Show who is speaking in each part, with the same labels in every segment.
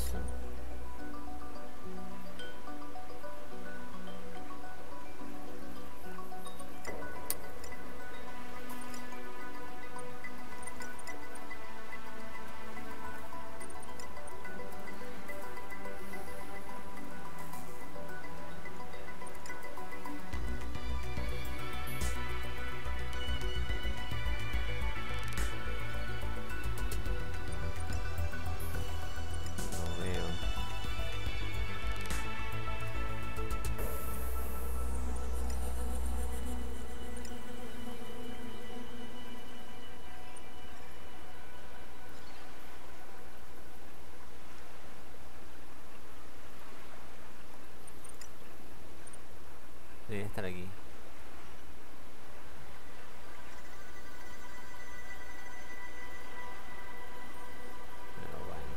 Speaker 1: eso. No veo. Debería estar aquí. Pero bueno.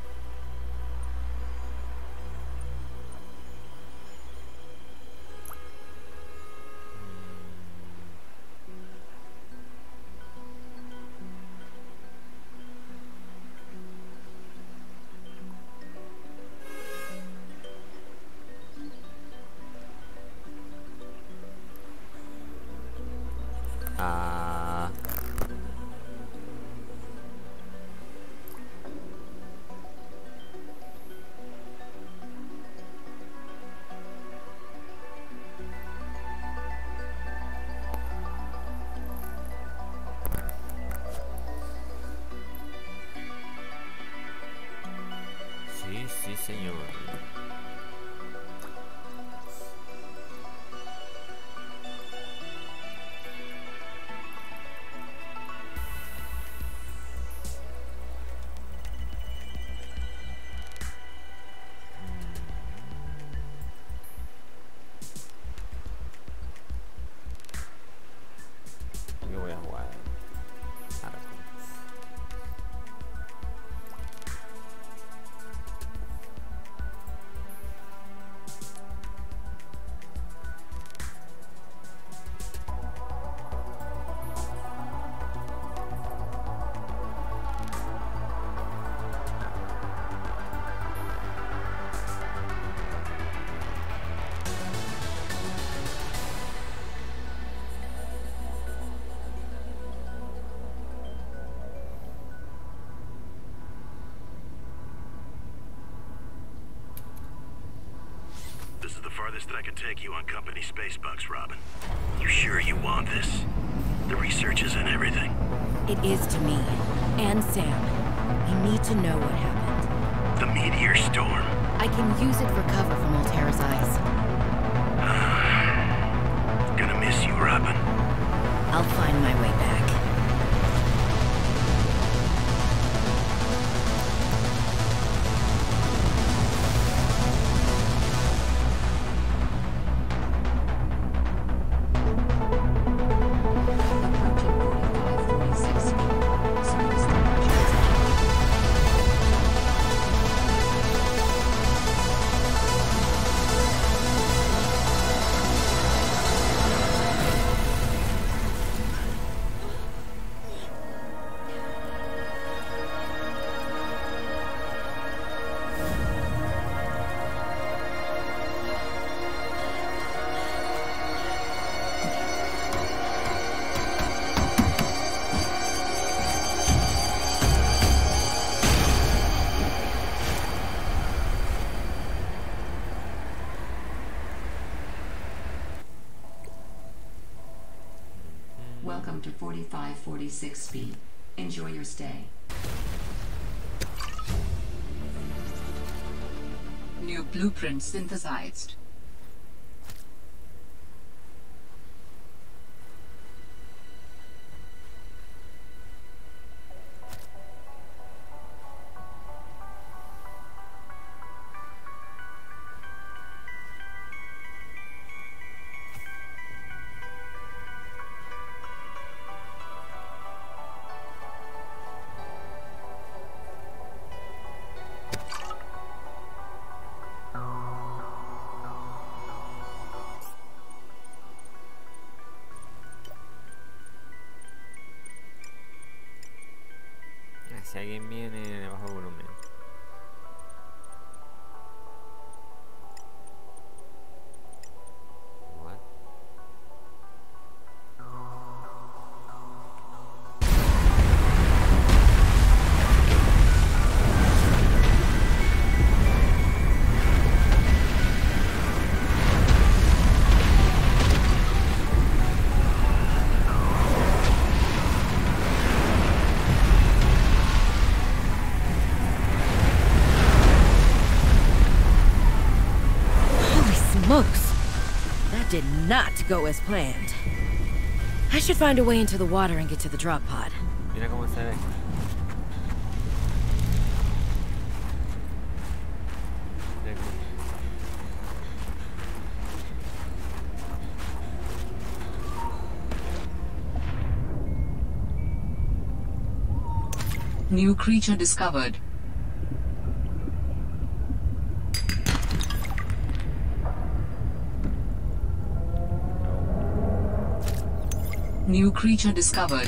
Speaker 1: Ah, sí, sí, señor. Yo voy a jugar Arco.
Speaker 2: This is the farthest that I can take you on company space bucks, Robin. You sure you want this? The research is in everything.
Speaker 3: It is to me. And Sam. I need to know what happened.
Speaker 2: The meteor storm.
Speaker 3: I can use it for cover from Altera's eyes.
Speaker 2: Gonna miss you, Robin.
Speaker 3: I'll find my way back.
Speaker 4: Welcome to 4546 speed. Enjoy your stay. New blueprint synthesized.
Speaker 3: smokes! That did not go as planned. I should find a way into the water and get to the drop pod.
Speaker 1: Mira cómo se ve. Mira cómo-
Speaker 4: New creature discovered. New creature discovered.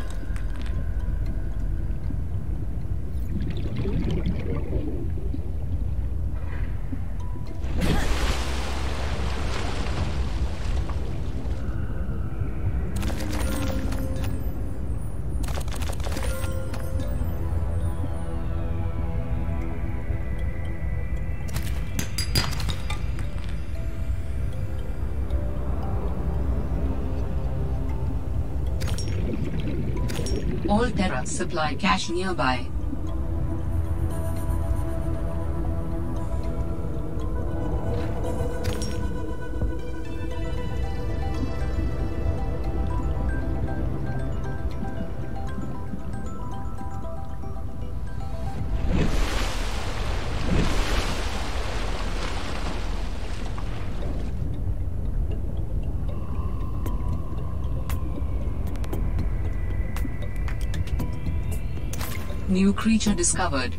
Speaker 4: All Terra supply cache nearby. New creature discovered.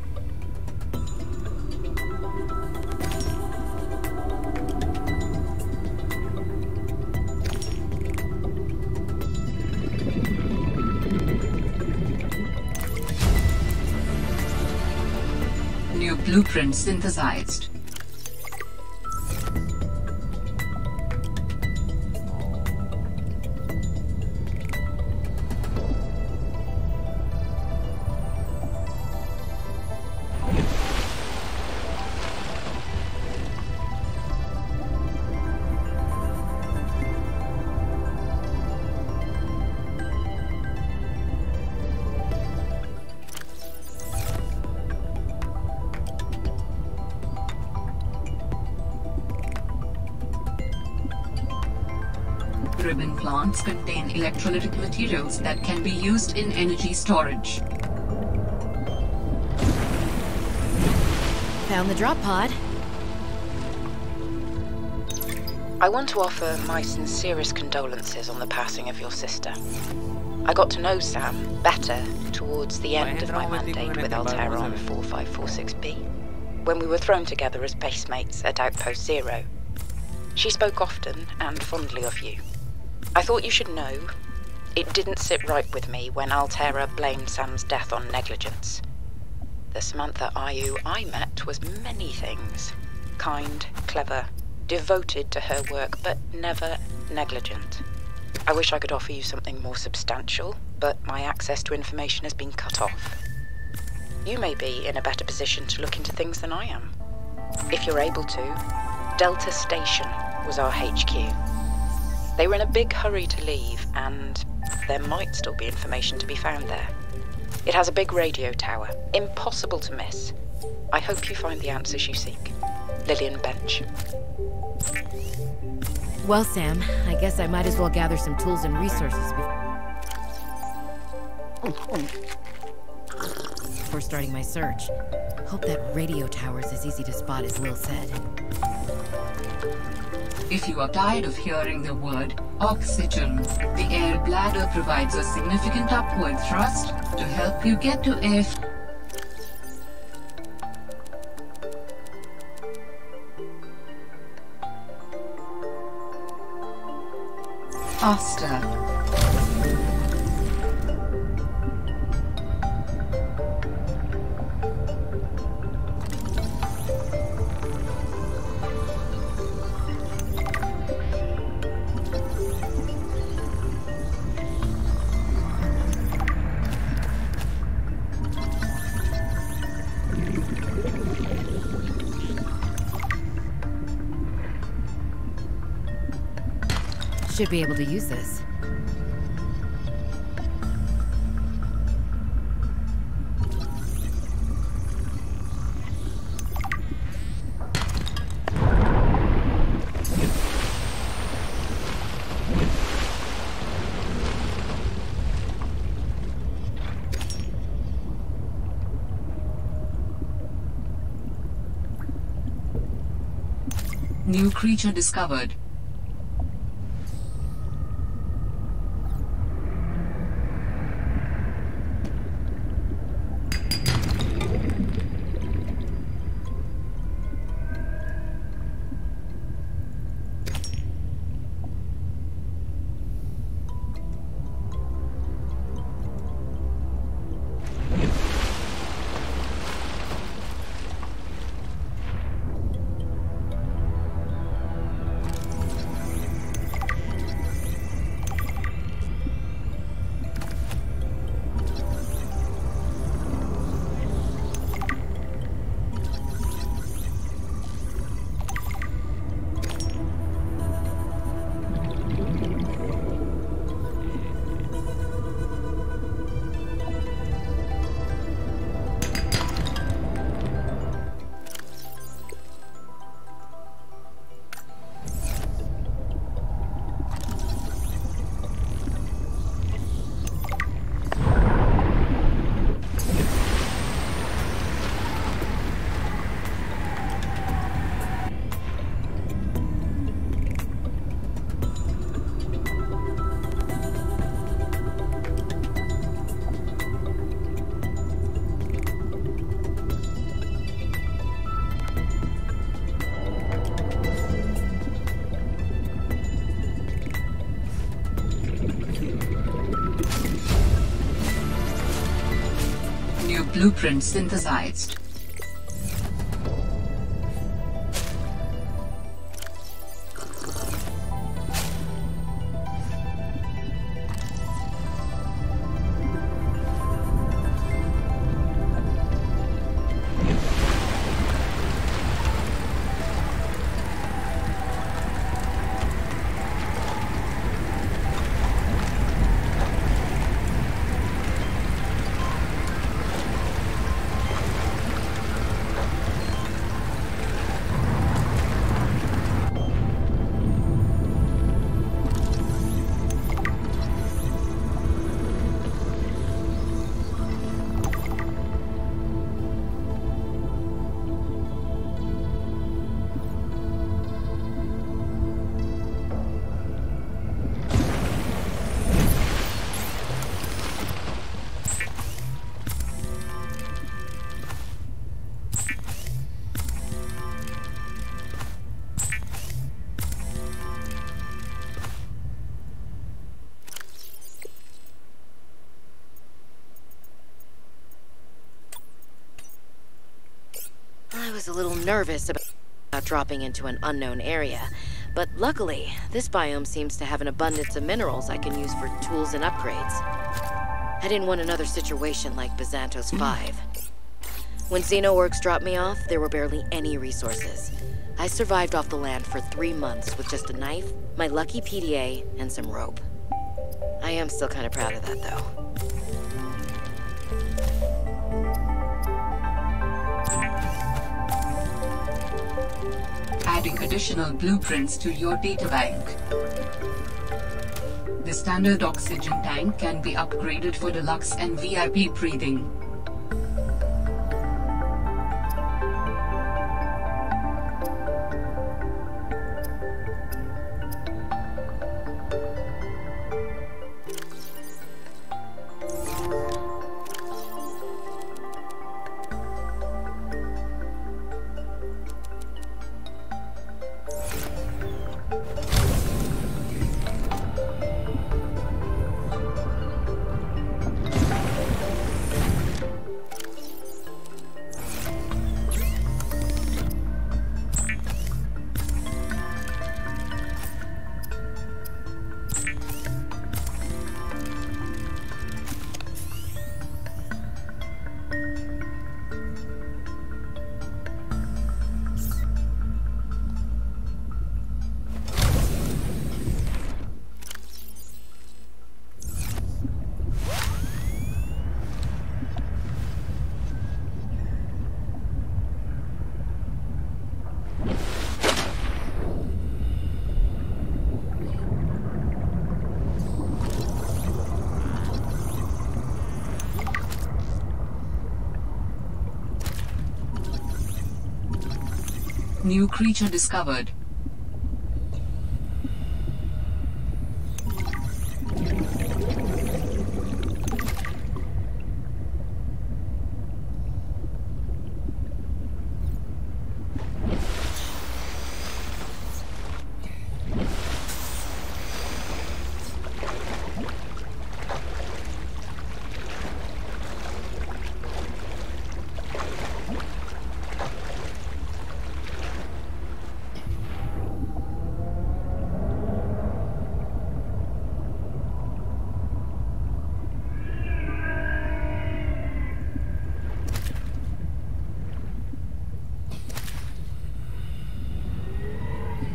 Speaker 4: New blueprint synthesized. Ribbon plants contain electrolytic materials that can be used in energy storage.
Speaker 3: Found the drop pod.
Speaker 5: I want to offer my sincerest condolences on the passing of your sister. I got to know Sam better towards the end of my mandate with Altair on 4546B, when we were thrown together as basemates at Outpost Zero. She spoke often and fondly of you. I thought you should know, it didn't sit right with me when Altera blamed Sam's death on negligence. The Samantha Ayu I met was many things. Kind, clever, devoted to her work, but never negligent. I wish I could offer you something more substantial, but my access to information has been cut off. You may be in a better position to look into things than I am. If you're able to, Delta Station was our HQ. They were in a big hurry to leave, and there might still be information to be found there. It has a big radio tower, impossible to miss. I hope you find the answers you seek. Lillian Bench.
Speaker 3: Well, Sam, I guess I might as well gather some tools and resources before starting my search. Hope that radio tower's as easy to spot as Lil said.
Speaker 4: If you are tired of hearing the word oxygen, the air bladder provides a significant upward thrust to help you get to air faster.
Speaker 3: Should be able to use this.
Speaker 4: New creature discovered. Blueprint synthesized.
Speaker 3: I was a little nervous about dropping into an unknown area, but luckily, this biome seems to have an abundance of minerals I can use for tools and upgrades. I didn't want another situation like Byzantos 5. When Xenoworks dropped me off, there were barely any resources. I survived off the land for 3 months with just a knife, my lucky PDA, and some rope. I am still kind of proud of that, though.
Speaker 4: Adding additional blueprints to your databank. The standard oxygen tank can be upgraded for deluxe and VIP breathing. New creature discovered.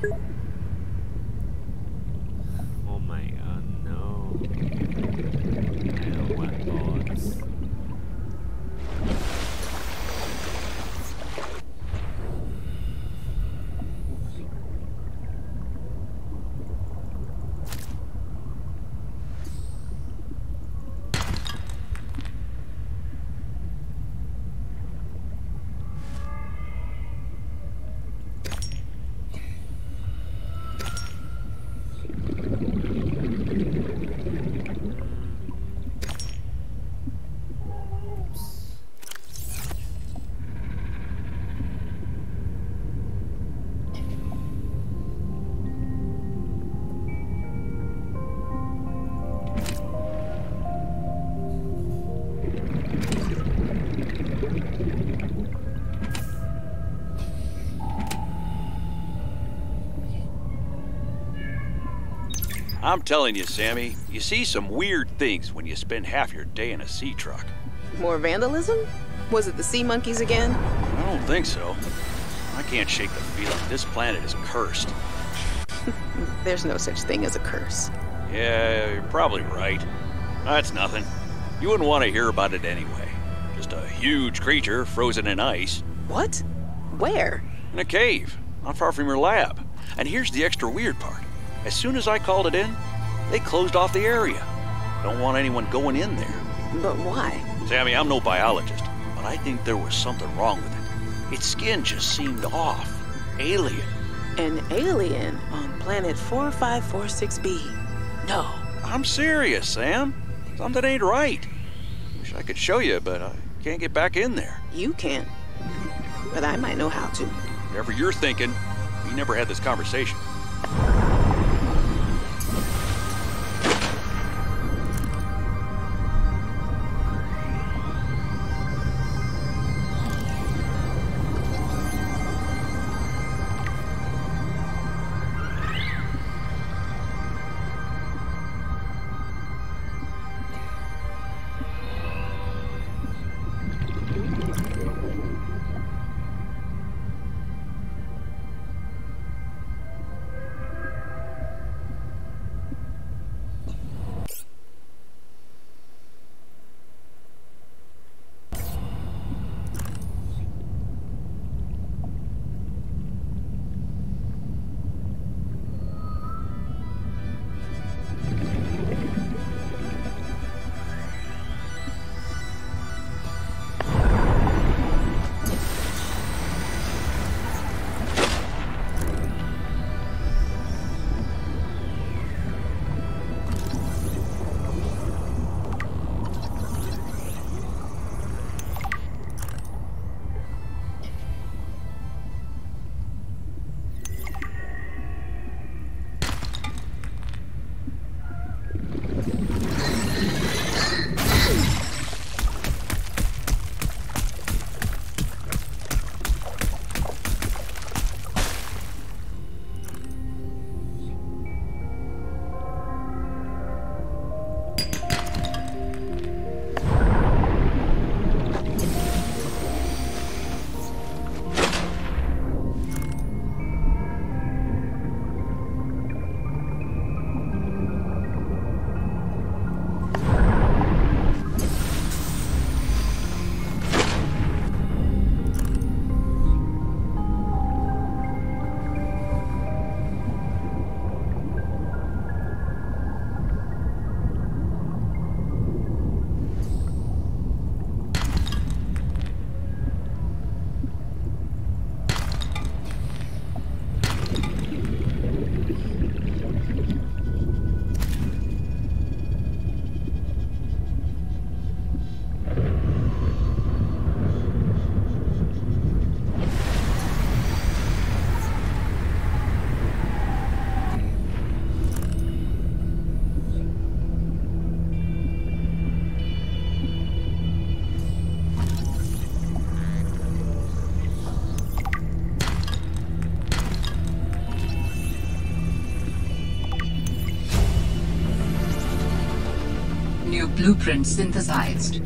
Speaker 1: Oh my god, no. I don't want bots.
Speaker 6: I'm telling you, Sammy, you see some weird things when you spend half your day in a sea truck.
Speaker 7: More vandalism? Was it the sea monkeys again?
Speaker 6: I don't think so. I can't shake the feeling this planet is cursed.
Speaker 7: There's no such thing as a curse.
Speaker 6: Yeah, you're probably right. That's nothing. You wouldn't want to hear about it anyway. Just a huge creature frozen in ice.
Speaker 7: What? Where?
Speaker 6: In a cave, not far from your lab. And here's the extra weird part. As soon as I called it in, they closed off the area. Don't want anyone going in there.
Speaker 7: But why?
Speaker 6: Sammy, I'm no biologist, but I think there was something wrong with it. Its skin just seemed off. Alien.
Speaker 7: An alien on planet 4546b. No.
Speaker 6: I'm serious, Sam. Something ain't right. Wish I could show you, but I can't get back in there.
Speaker 7: You can't. But I might know how to.
Speaker 6: Whatever you're thinking, we never had this conversation.
Speaker 4: Blueprint synthesized.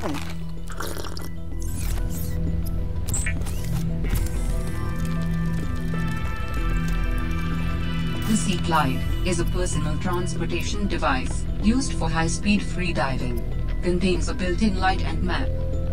Speaker 4: The Sea Glide is a personal transportation device used for high-speed freediving. Contains a built-in light and map.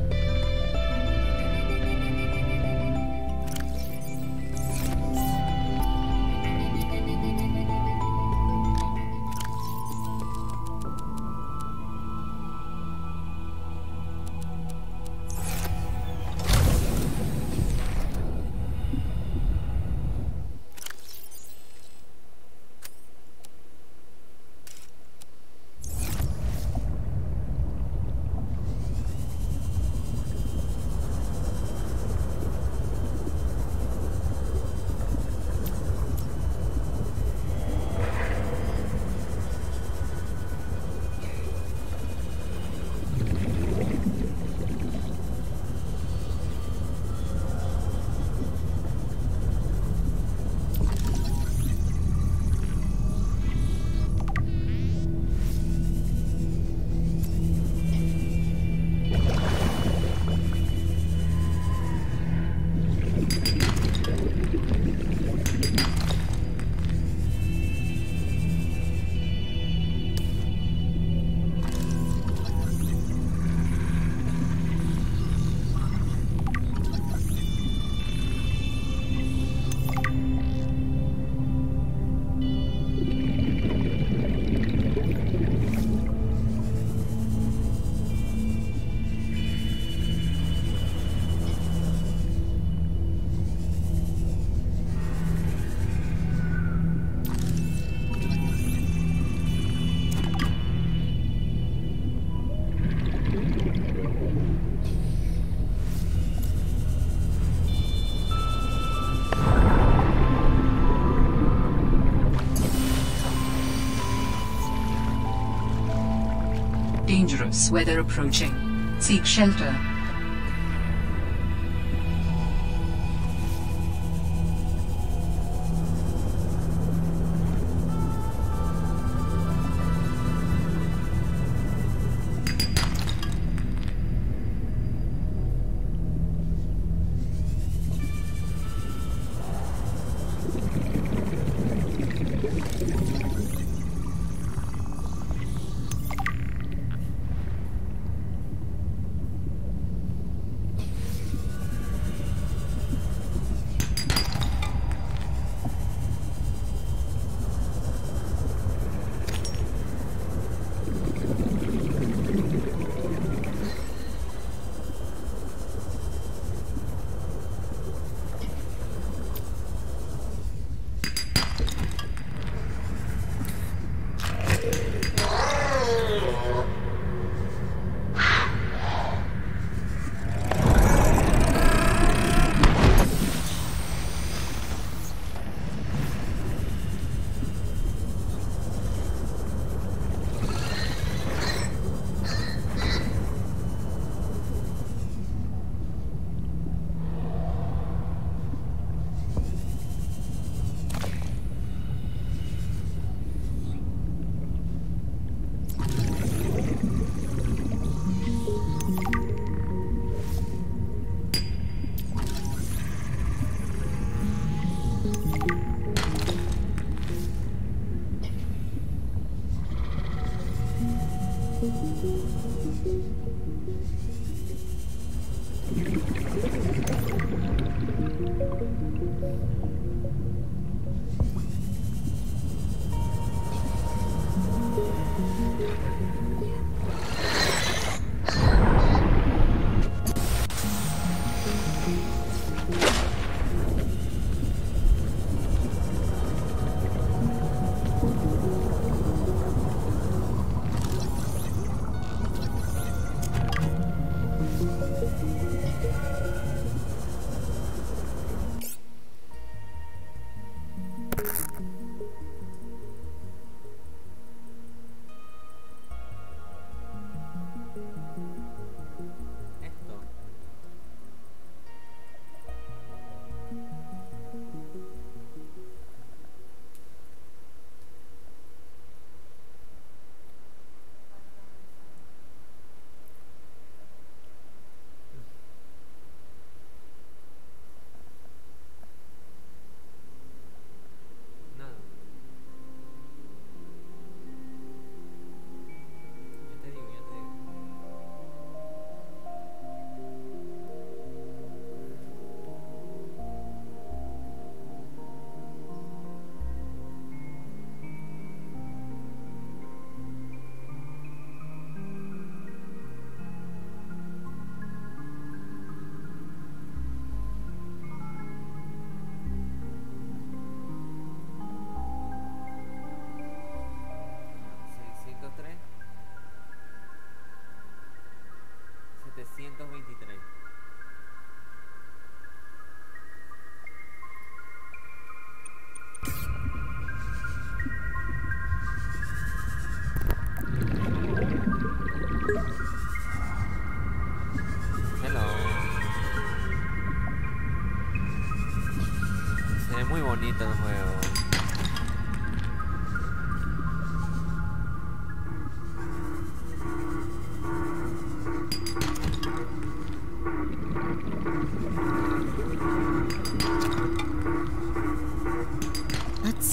Speaker 4: Dangerous weather approaching. Seek shelter.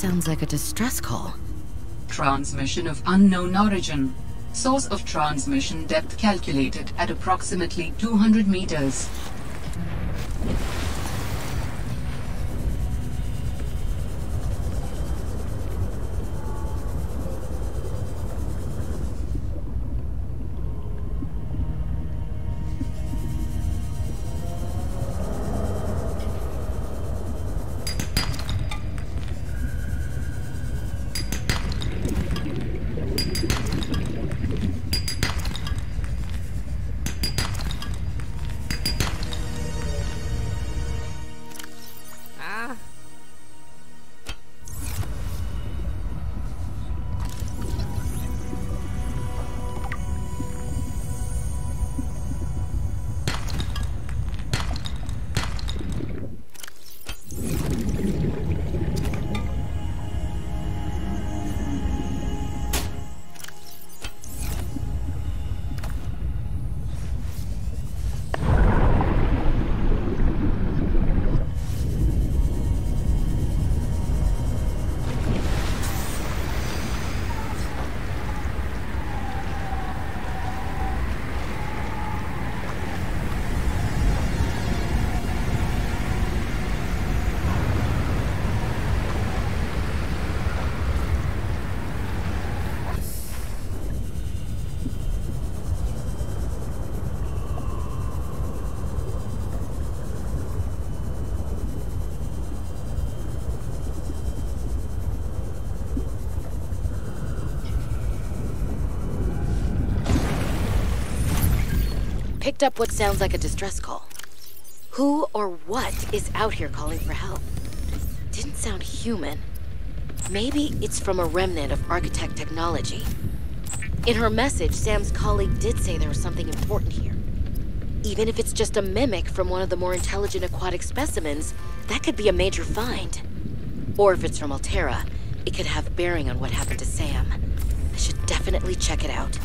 Speaker 3: sounds like a distress call.
Speaker 4: Transmission of unknown origin. Source of transmission depth calculated at approximately 200 meters.
Speaker 3: Picked up what sounds like a distress call. Who or what is out here calling for help? Didn't sound human. Maybe it's from a remnant of architect technology. In her message, Sam's colleague did say there was something important here. Even if it's just a mimic from one of the more intelligent aquatic specimens, that could be a major find. Or if it's from Alterra, it could have bearing on what happened to Sam. I should definitely check it out.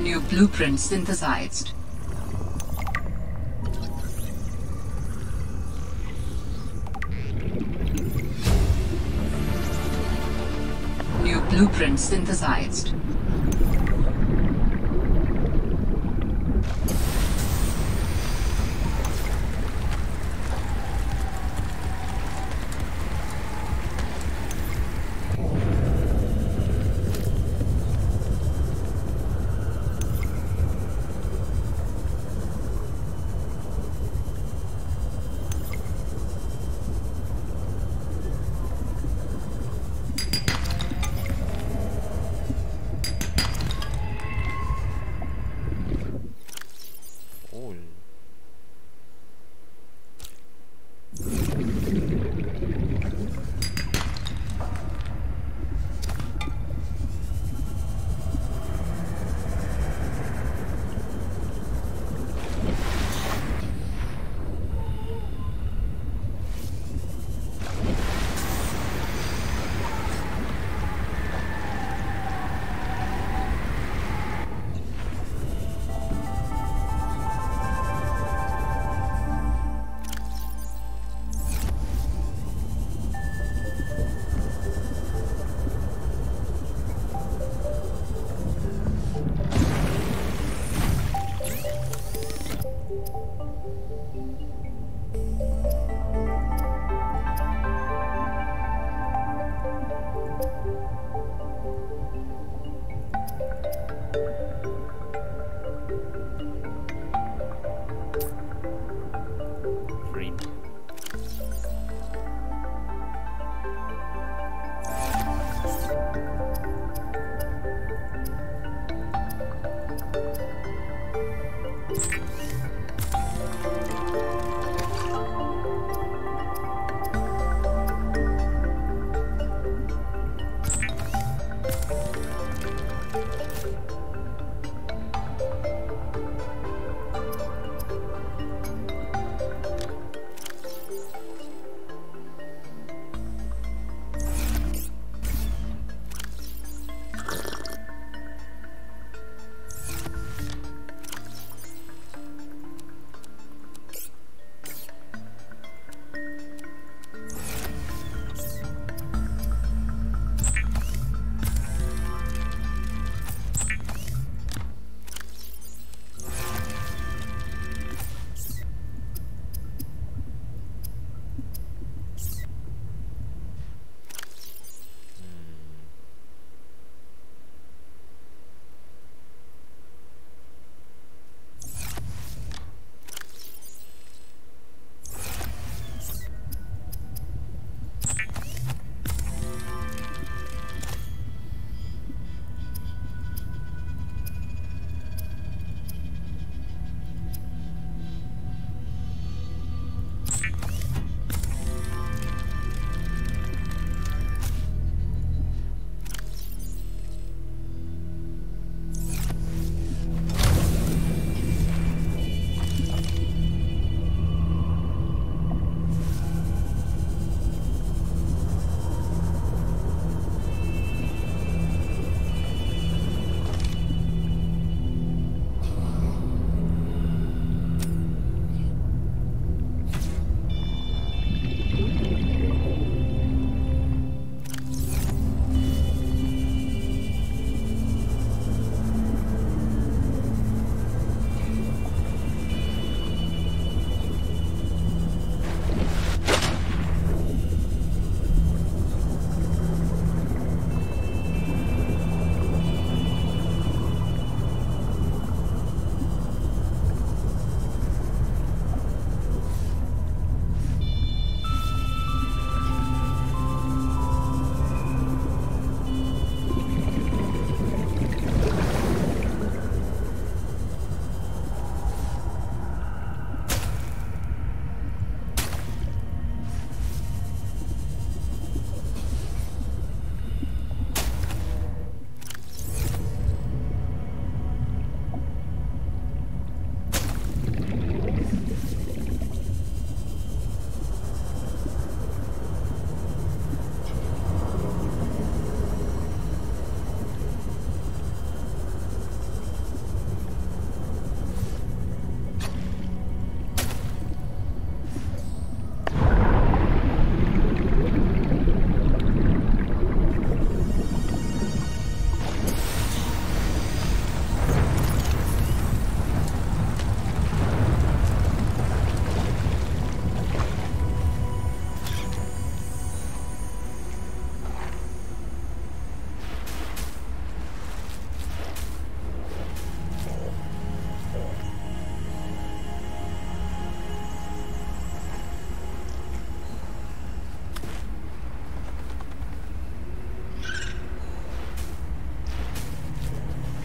Speaker 4: New blueprint synthesized. New blueprint synthesized.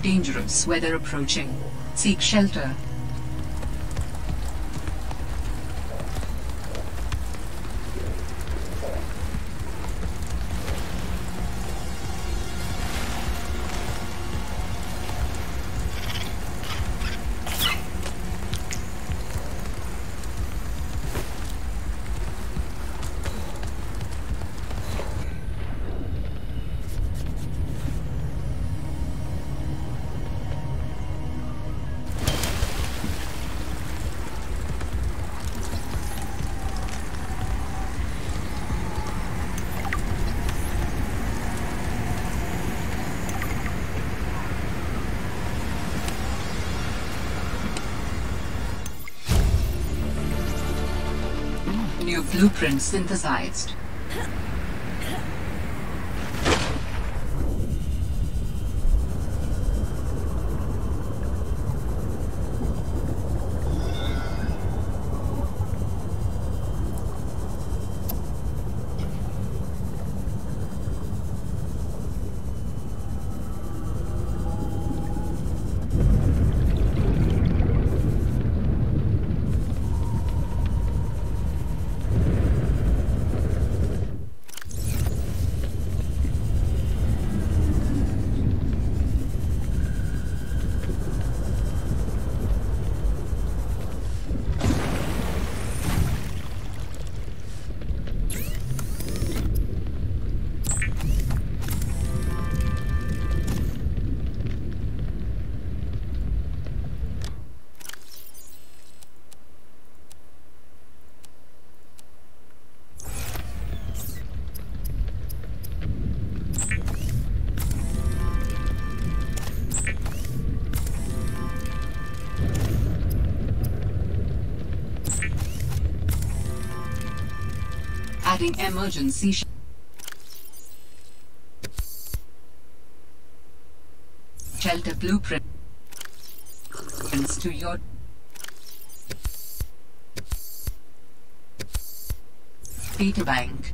Speaker 4: Dangerous weather approaching. Seek shelter. New blueprint synthesized. Adding emergency shelter blueprints to your data bank.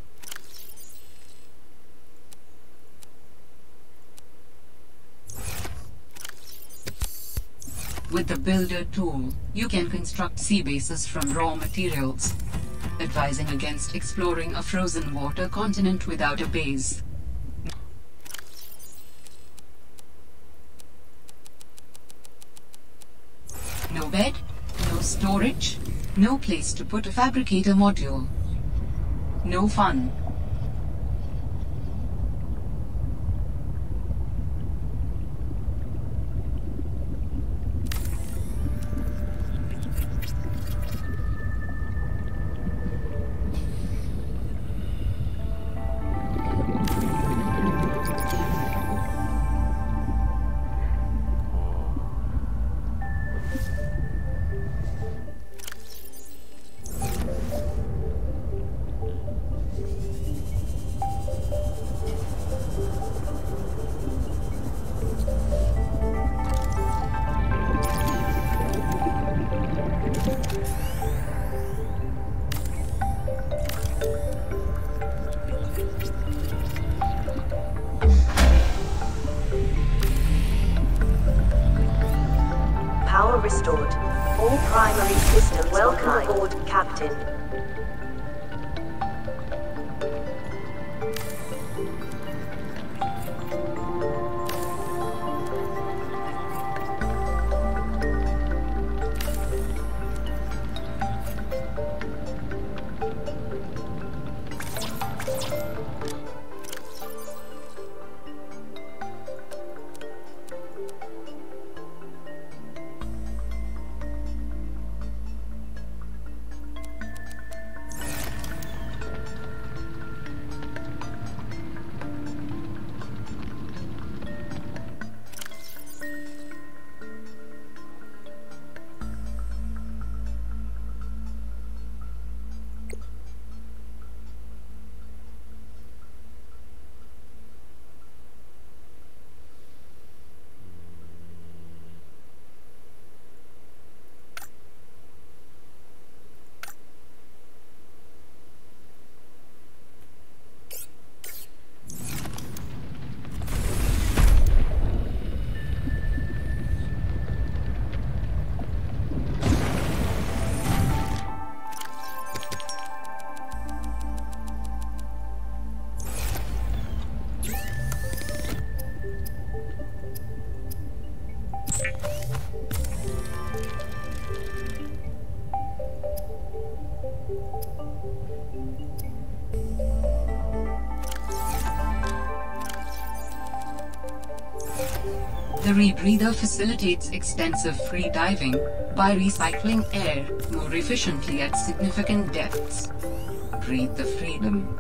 Speaker 4: With the Builder tool, you can construct sea bases from raw materials, advising against exploring a frozen water continent without a base. No bed, no storage, no place to put a fabricator module. No fun.
Speaker 8: Power restored. All primary systems welcome aboard, Captain.
Speaker 4: The rebreather facilitates extensive free diving by recycling air more efficiently at significant depths. Breathe the freedom.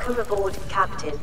Speaker 8: Welcome aboard, Captain.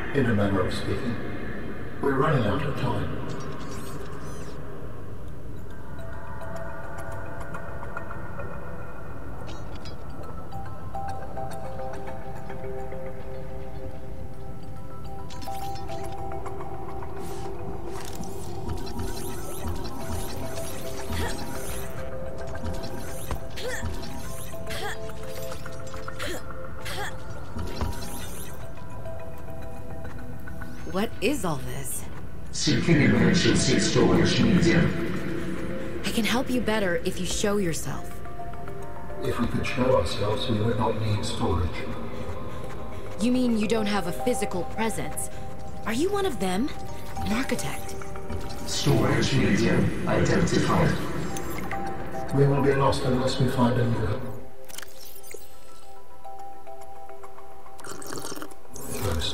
Speaker 9: in a manner of speaking. We're running out of time.
Speaker 3: What is all this?
Speaker 4: Seeking emergency storage medium.
Speaker 3: I can help you better if you show yourself.
Speaker 9: If we could show ourselves, we would not need storage.
Speaker 3: You mean you don't have a physical presence? Are you one of them? An architect?
Speaker 4: Storage medium identified.
Speaker 9: We will be lost unless we find a new. First.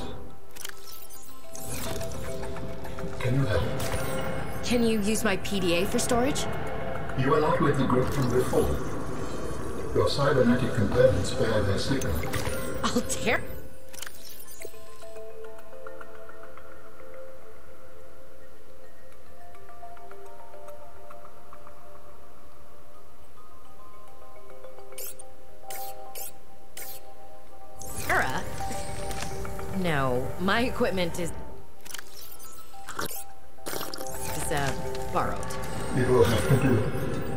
Speaker 9: Can you help?
Speaker 3: Can you use my PDA for storage?
Speaker 9: You are not with the group from before. Your cybernetic components bear their signal.
Speaker 3: I'll tear... Sarah? No, my equipment is borrowed.
Speaker 9: It will have to do.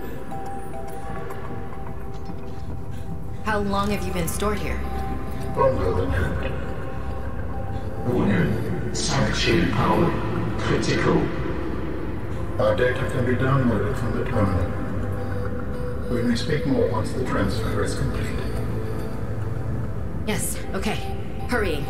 Speaker 3: How long have you been stored here?
Speaker 9: Longer than that.
Speaker 4: Warning. Sanction power critical.
Speaker 9: Our data can be downloaded from the terminal. We may speak more once the transfer is complete.
Speaker 3: Yes, okay. Hurrying.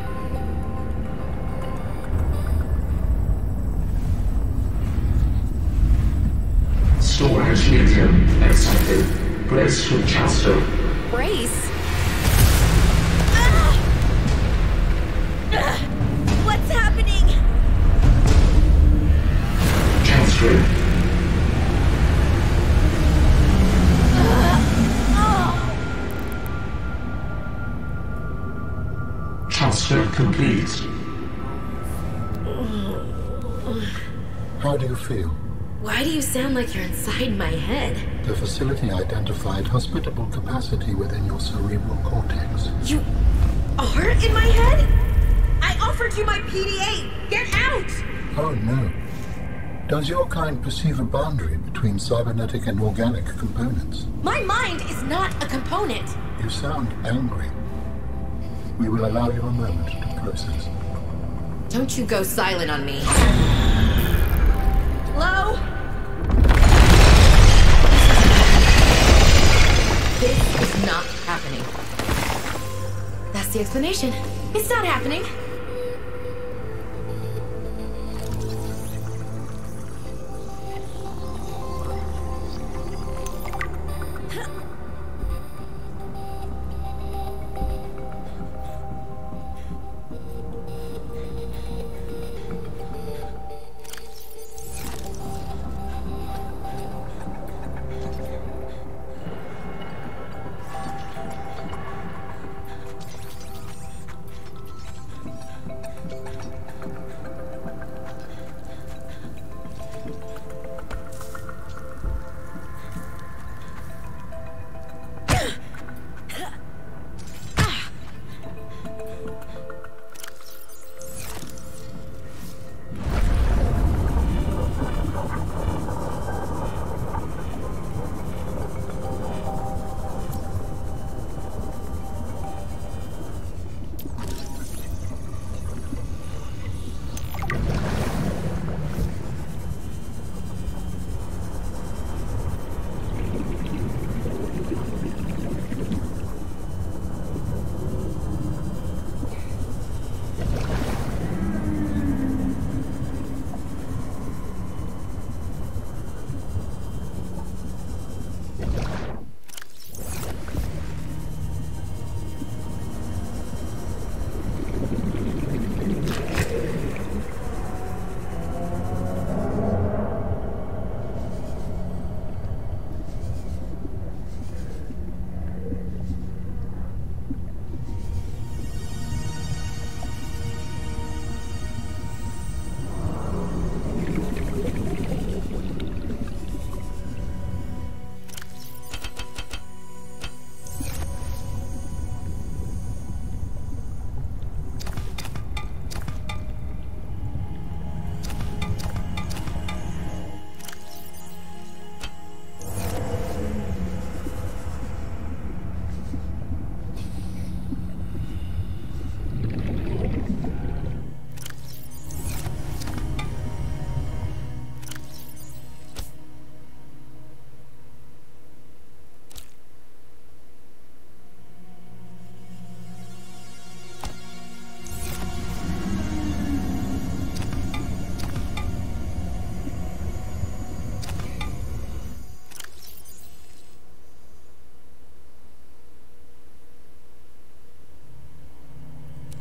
Speaker 4: Storage medium accepted. Brace for transfer.
Speaker 3: Brace?
Speaker 10: What's happening?
Speaker 4: Transfer. Transfer complete.
Speaker 9: How do you feel?
Speaker 3: Why do you sound like you're inside my head?
Speaker 9: The facility identified hospitable capacity within your cerebral cortex.
Speaker 10: You are in my head? I offered you my PDA! Get out!
Speaker 9: Oh no. Does your kind perceive a boundary between cybernetic and organic components?
Speaker 3: My mind is not a component!
Speaker 9: You sound angry. We will allow you a moment to process.
Speaker 3: Don't you go silent on me.
Speaker 10: Hello?
Speaker 3: This is not happening. That's the explanation. It's not happening.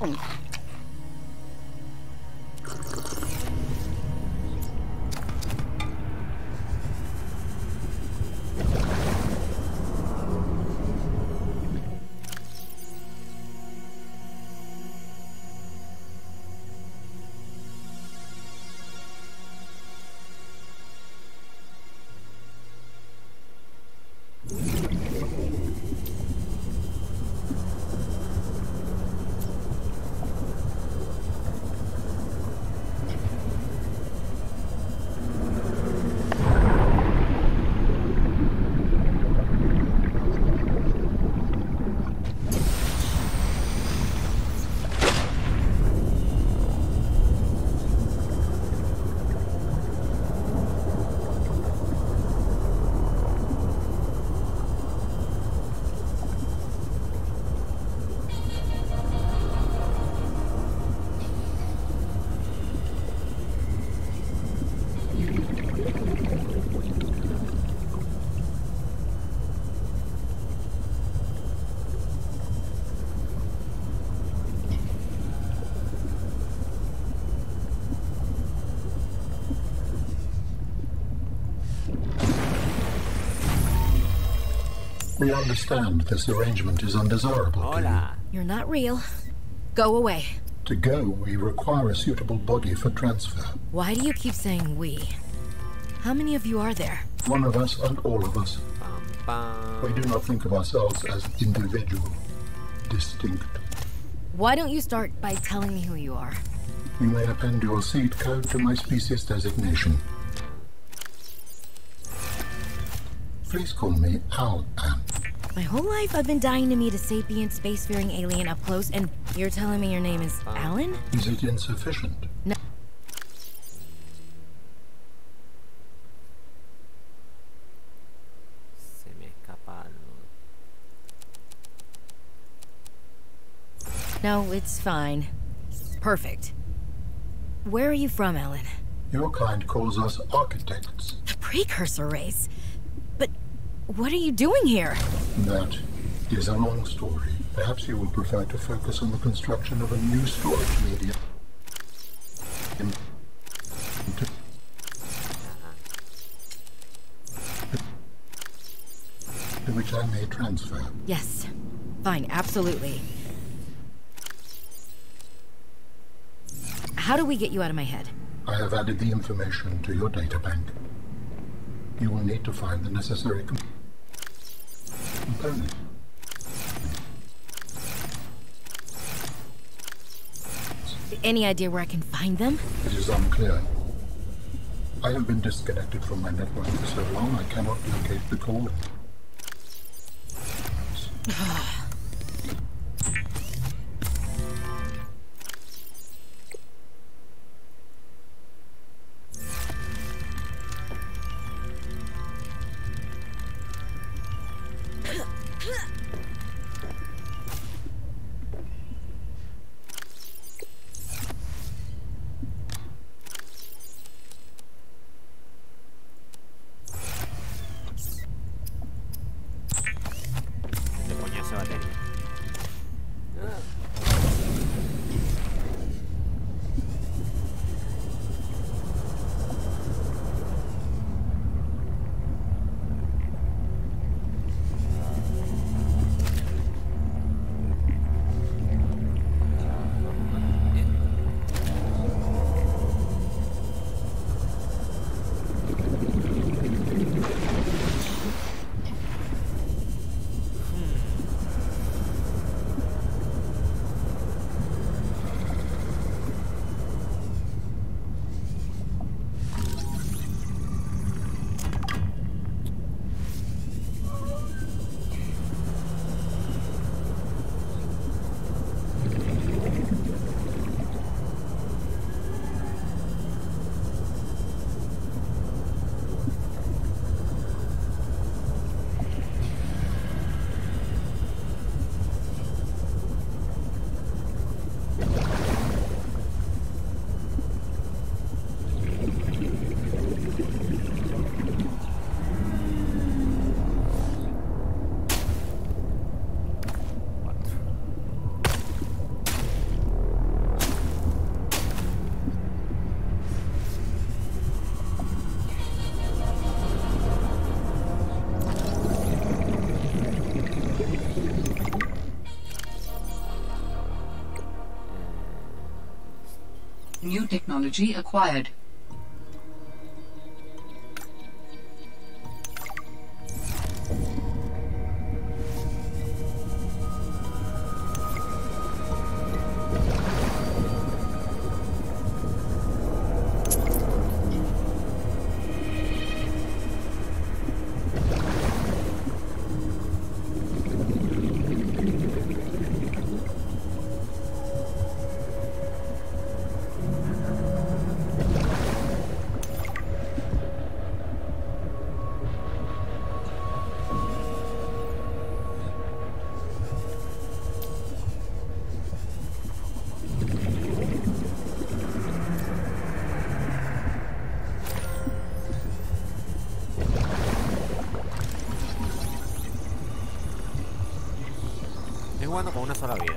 Speaker 9: We understand this arrangement is undesirable to you.
Speaker 3: You're not real. Go away.
Speaker 9: To go, we require a suitable body for transfer.
Speaker 3: Why do you keep saying we? How many of you are there?
Speaker 9: One of us and all of us. We do not think of ourselves as individual, distinct.
Speaker 3: Why don't you start by telling me who you are?
Speaker 9: You may append your seed code to my species designation. Please call me Al-An.
Speaker 3: My whole life I've been dying to meet a sapient spacefaring alien up close, and you're telling me your name is Alan?
Speaker 9: Is it insufficient?
Speaker 3: No.
Speaker 1: Se me escapa algo.
Speaker 3: No, it's fine. Perfect. Where are you from, Alan?
Speaker 9: Your kind calls us architects.
Speaker 3: The precursor race? But what are you doing here?
Speaker 9: That is a long story. Perhaps you will prefer to focus on the construction of a new storage medium. To which I may transfer.
Speaker 3: Yes. Fine, absolutely. How do we get you out of my head?
Speaker 9: I have added the information to your databank. You will need to find the necessary component.
Speaker 3: Any idea where I can find them?
Speaker 9: It is unclear. I have been disconnected from my network for so long I cannot locate the call.
Speaker 1: ¿Qué coño esa batería?
Speaker 4: New technology acquired.
Speaker 1: Jugando con una sola vida.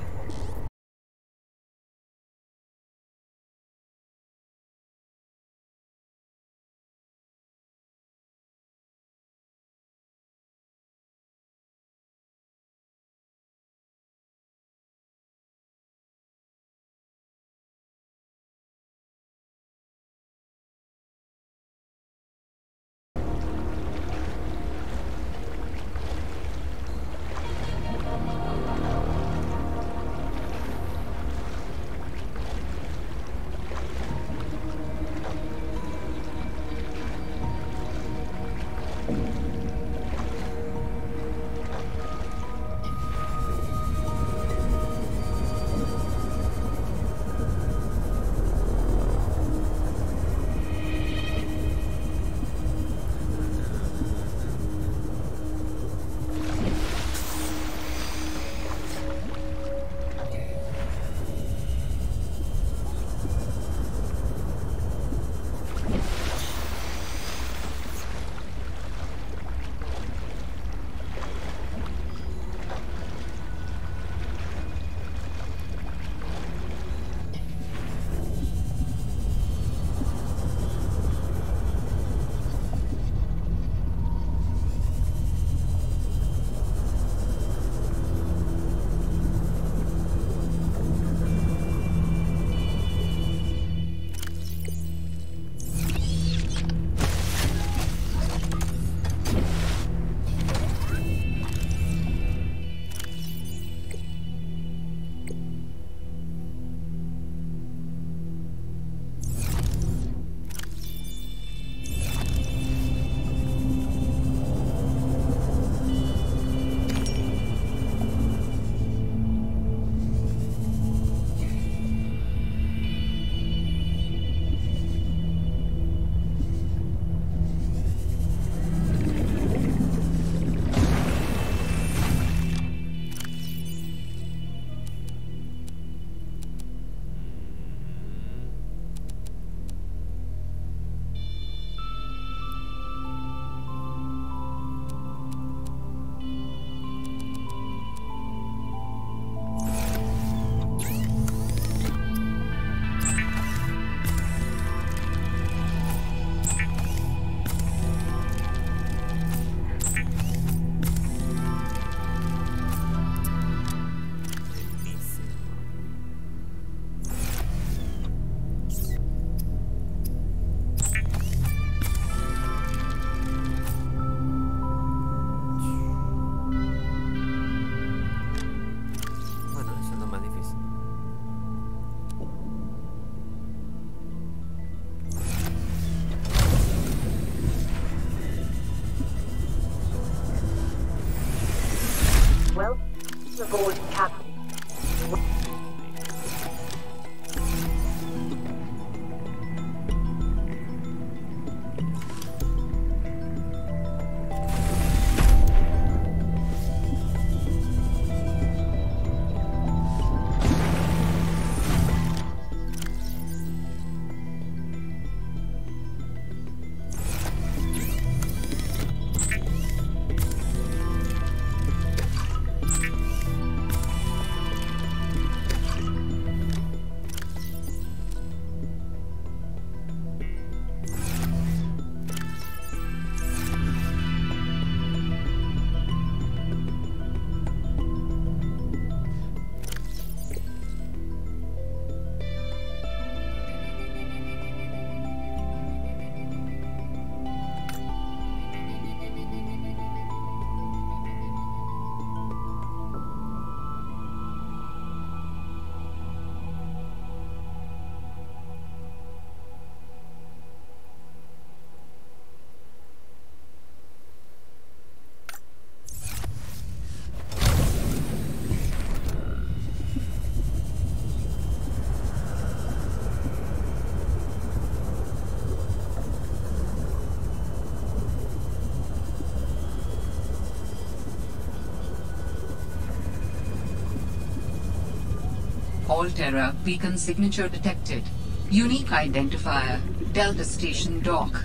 Speaker 4: Alterra beacon signature detected. Unique identifier, Delta Station Dock.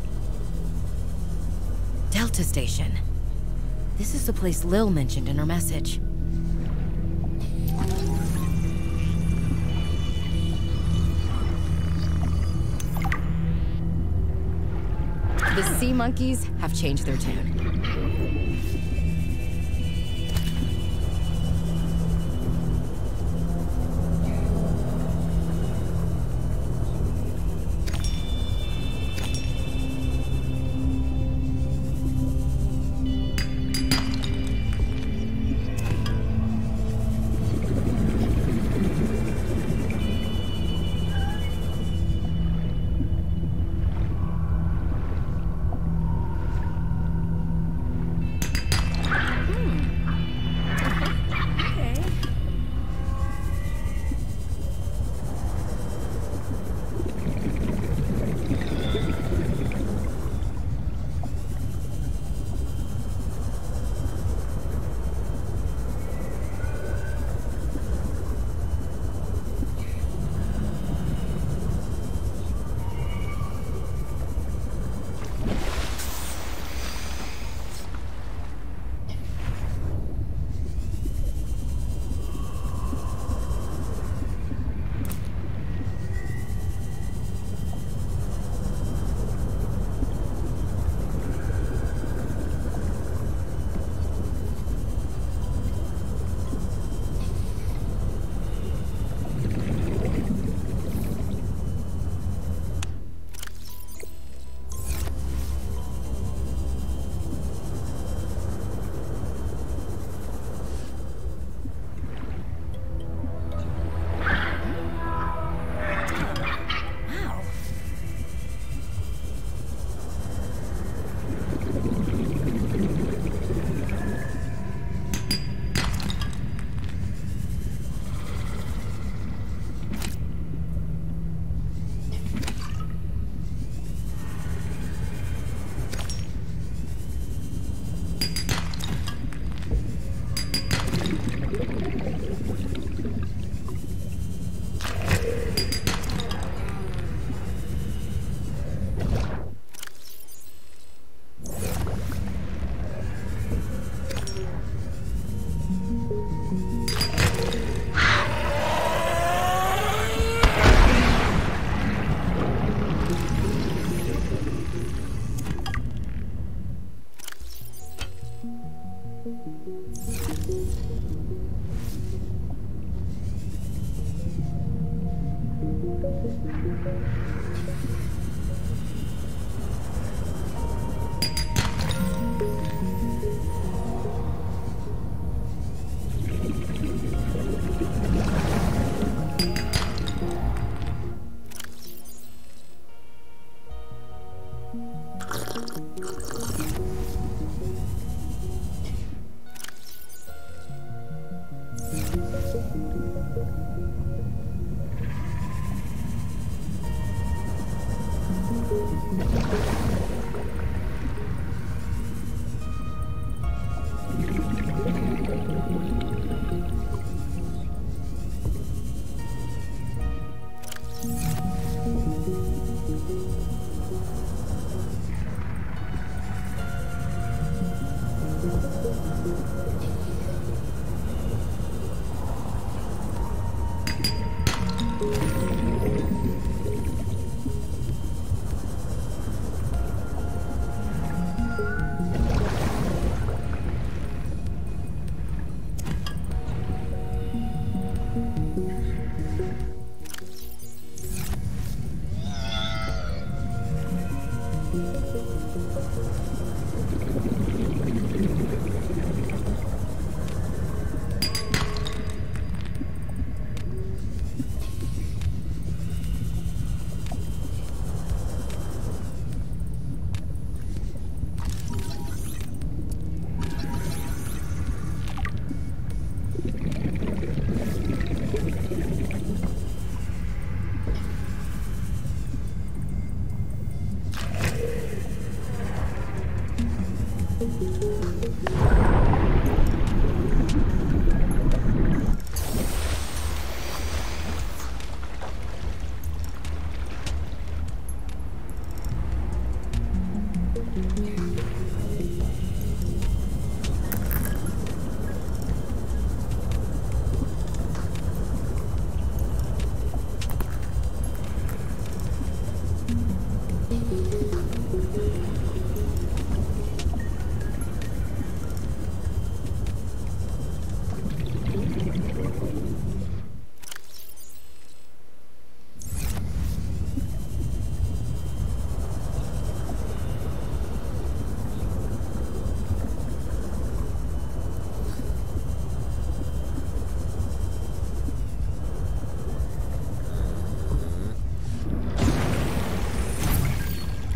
Speaker 3: Delta Station. This is the place Lil mentioned in her message. The sea monkeys have changed their tune.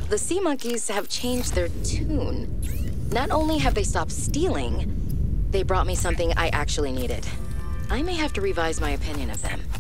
Speaker 3: the sea monkeys have changed their tune. Not only have they stopped stealing, they brought me something I actually needed. I may have to revise my opinion of them.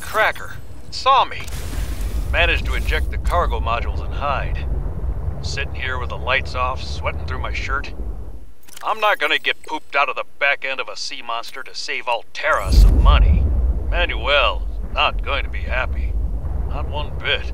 Speaker 6: cracker. It saw me. Managed to eject the cargo modules and hide. Sitting here with the lights off, sweating through my shirt. I'm not gonna get pooped out of the back end of a sea monster to save Alterra some money. Manuel's not going to be happy. Not one bit.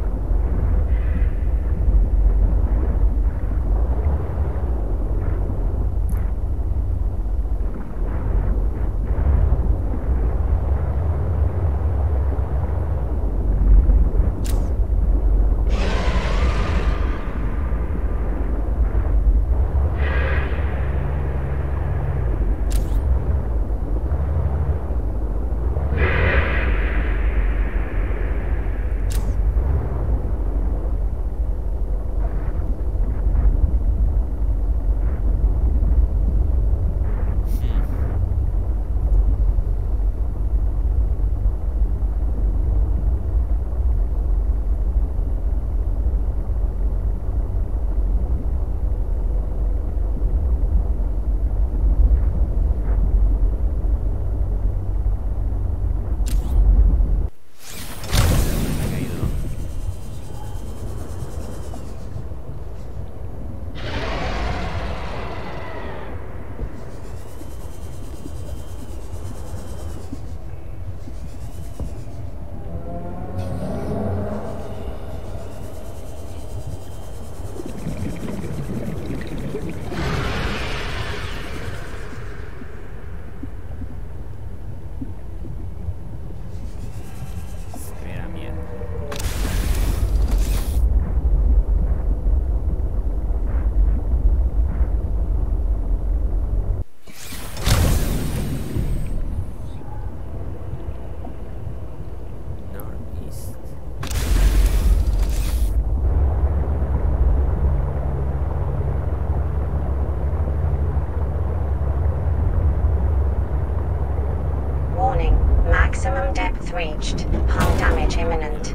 Speaker 8: Maximum depth reached. Hull damage imminent.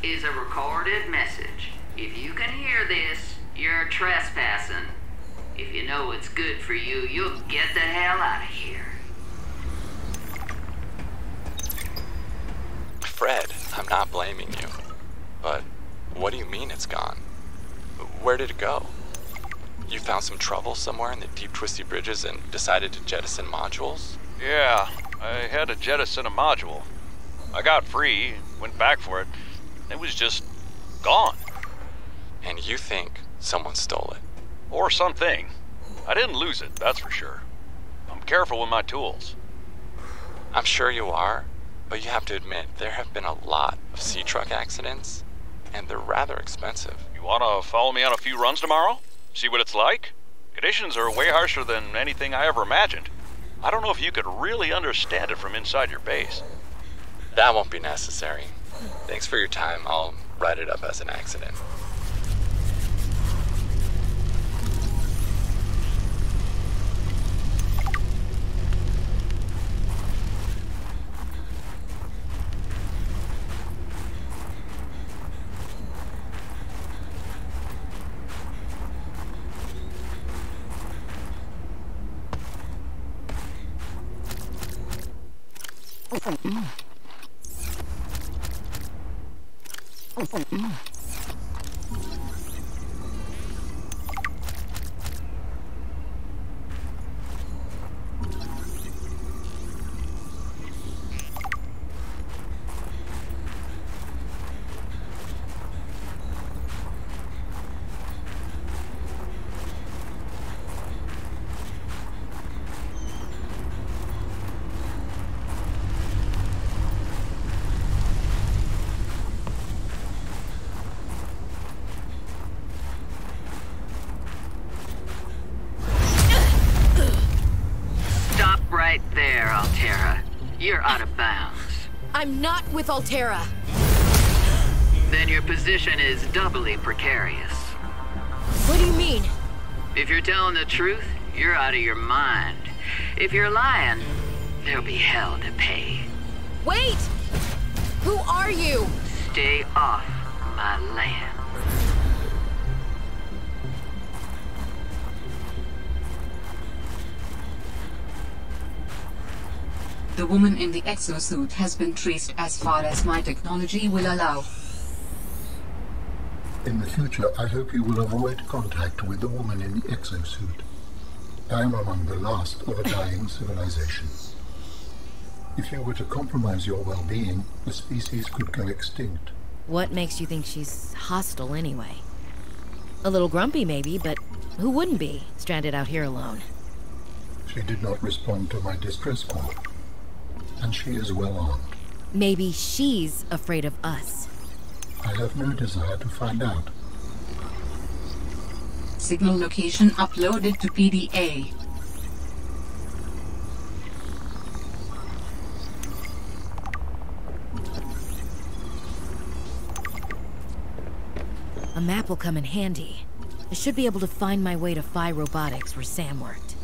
Speaker 11: is a recorded message. If you can hear this, you're trespassing. If you know what's good for you, you'll get the hell out of here.
Speaker 12: Fred, I'm not blaming you. But what do you mean it's gone? Where did it go? You found some trouble somewhere in the deep twisty bridges and decided to jettison modules?
Speaker 6: Yeah, I had to jettison a module. I got free, went back for it. It was just gone.
Speaker 12: And you think someone stole it?
Speaker 6: Or something. I didn't lose it, that's for sure. I'm careful with my tools.
Speaker 12: I'm sure you are, but you have to admit there have been a lot of sea truck accidents, and they're rather expensive.
Speaker 6: You wanna follow me on a few runs tomorrow? See what it's like? Conditions are way harsher than anything I ever imagined. I don't know if you could really understand it from inside your base.
Speaker 12: That won't be necessary. Thanks for your time. I'll write it up as an accident.
Speaker 11: Right there, Alterra. You're out of bounds.
Speaker 3: I'm not with Alterra.
Speaker 11: Then your position is doubly precarious.
Speaker 3: What do you mean?
Speaker 11: If you're telling the truth, you're out of your mind. If you're lying, there'll be hell to pay.
Speaker 3: Wait! Who are you?
Speaker 11: Stay off my land.
Speaker 4: The woman in the exosuit has been traced as far as my technology will allow.
Speaker 9: In the future, I hope you will avoid contact with the woman in the exosuit. I am among the last of a dying civilization. If you were to compromise your well-being, the species could go extinct.
Speaker 3: What makes you think she's hostile anyway? A little grumpy maybe, but who wouldn't be, stranded out here alone?
Speaker 9: She did not respond to my distress call. And she is well armed.
Speaker 3: Maybe she's afraid of us.
Speaker 9: I have no desire to find out.
Speaker 4: Signal location uploaded to PDA.
Speaker 3: A map will come in handy. I should be able to find my way to Phi Robotics where Sam worked.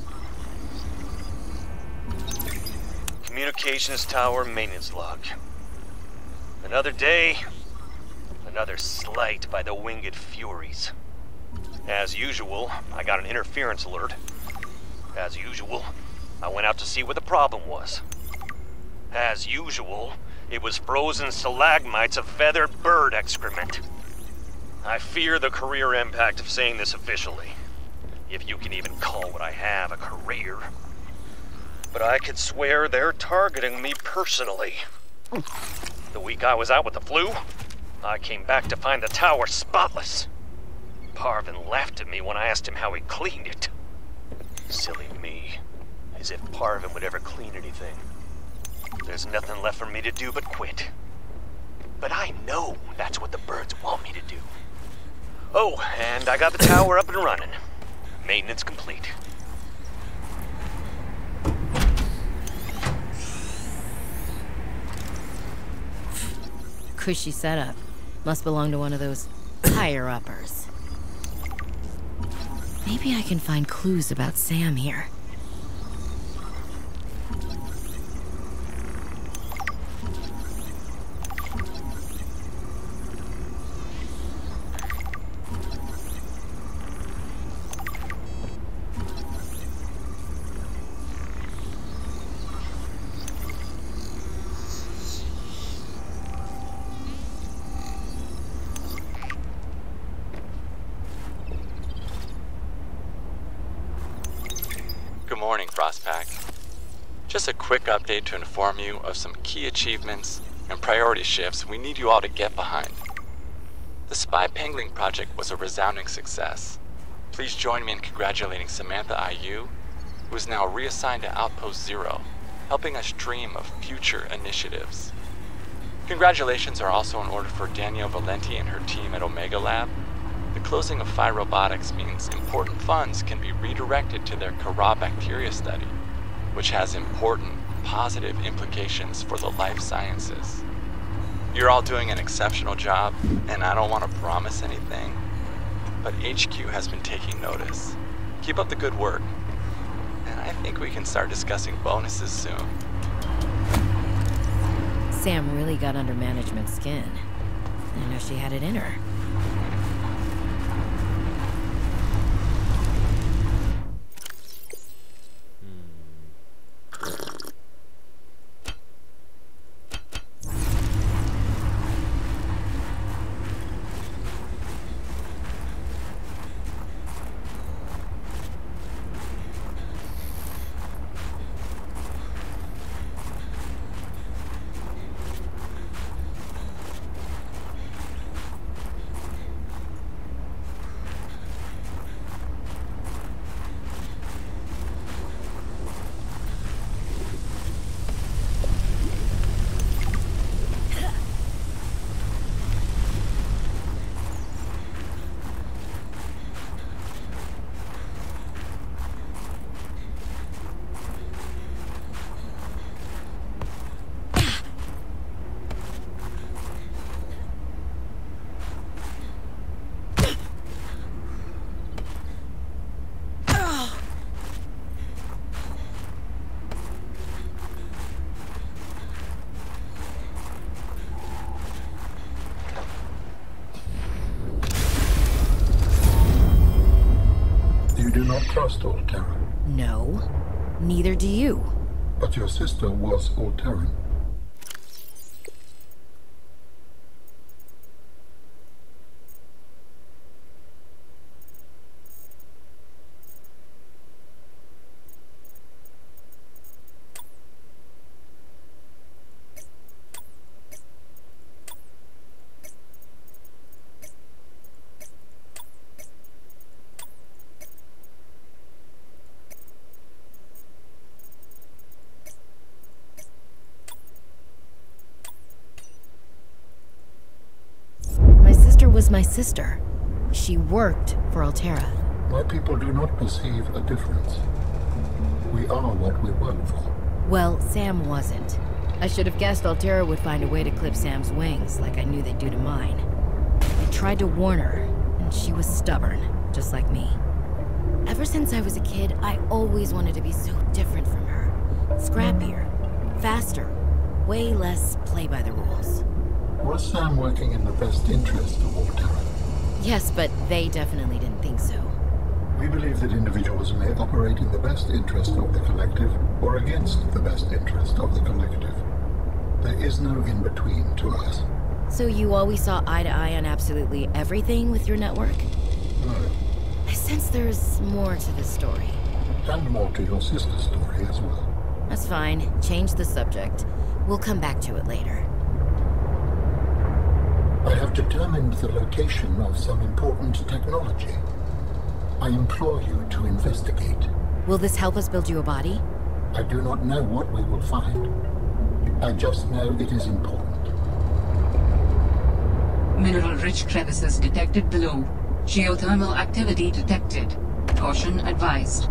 Speaker 13: Communications tower maintenance log. Another day, another slight by the winged furies. As usual, I got an interference alert. As usual, I went out to see what the problem was. As usual, it was frozen stalagmites of feathered bird excrement. I fear the career impact of saying this officially, if you can even call what I have a career. But I could swear they're targeting me personally. The week I was out with the flu, I came back to find the tower spotless. Parvin laughed at me when I asked him how he cleaned it. Silly me. As if Parvin would ever clean anything. There's nothing left for me to do but quit. But I know that's what the birds want me to do. Oh, and I got the tower up and running. Maintenance complete.
Speaker 3: Cushy setup. Must belong to one of those higher-uppers. Maybe I can find clues about Sam here.
Speaker 12: Good morning, Frostpack. Just a quick update to inform you of some key achievements and priority shifts we need you all to get behind. The Spy Pangling project was a resounding success. Please join me in congratulating Samantha IU, who is now reassigned to Outpost Zero, helping us dream of future initiatives. Congratulations are also in order for Danielle Valenti and her team at Omega Lab. The closing of Phi Robotics means important funds can be redirected to their Kara bacteria study, which has important positive implications for the life sciences. You're all doing an exceptional job, and I don't want to promise anything, but HQ has been taking notice. Keep up the good work, and I think we can start discussing bonuses soon.
Speaker 3: Sam really got under management's skin. I know she had it in her.
Speaker 9: Not trust Alteran.
Speaker 3: No, neither do you.
Speaker 9: But your sister was Alteran.
Speaker 3: Was my sister. She worked for Alterra.
Speaker 9: My people do not perceive a difference. We are what we work for.
Speaker 3: Well, Sam wasn't. I should have guessed Alterra would find a way to clip Sam's wings, like I knew they'd do to mine. I tried to warn her, and she was stubborn, just like me. Ever since I was a kid, I always wanted to be so different from her. Scrappier, faster, way less play by the rules.
Speaker 9: Was Sam working in the best interest of Alterra?
Speaker 3: Yes, but they definitely didn't think so.
Speaker 9: We believe that individuals may operate in the best interest of the collective or against the best interest of the collective. There is no in-between to us.
Speaker 3: So you always saw eye to eye on absolutely everything with your network?
Speaker 9: No.
Speaker 3: I sense there's more to this story.
Speaker 9: And more to your sister's story as well.
Speaker 3: That's fine. Change the subject. We'll come back to it later.
Speaker 9: I have determined the location of some important technology. I implore you to investigate.
Speaker 3: Will this help us build you a body?
Speaker 9: I do not know what we will find. I just know it is important.
Speaker 4: Mineral-rich crevices detected below. Geothermal activity detected. Caution advised.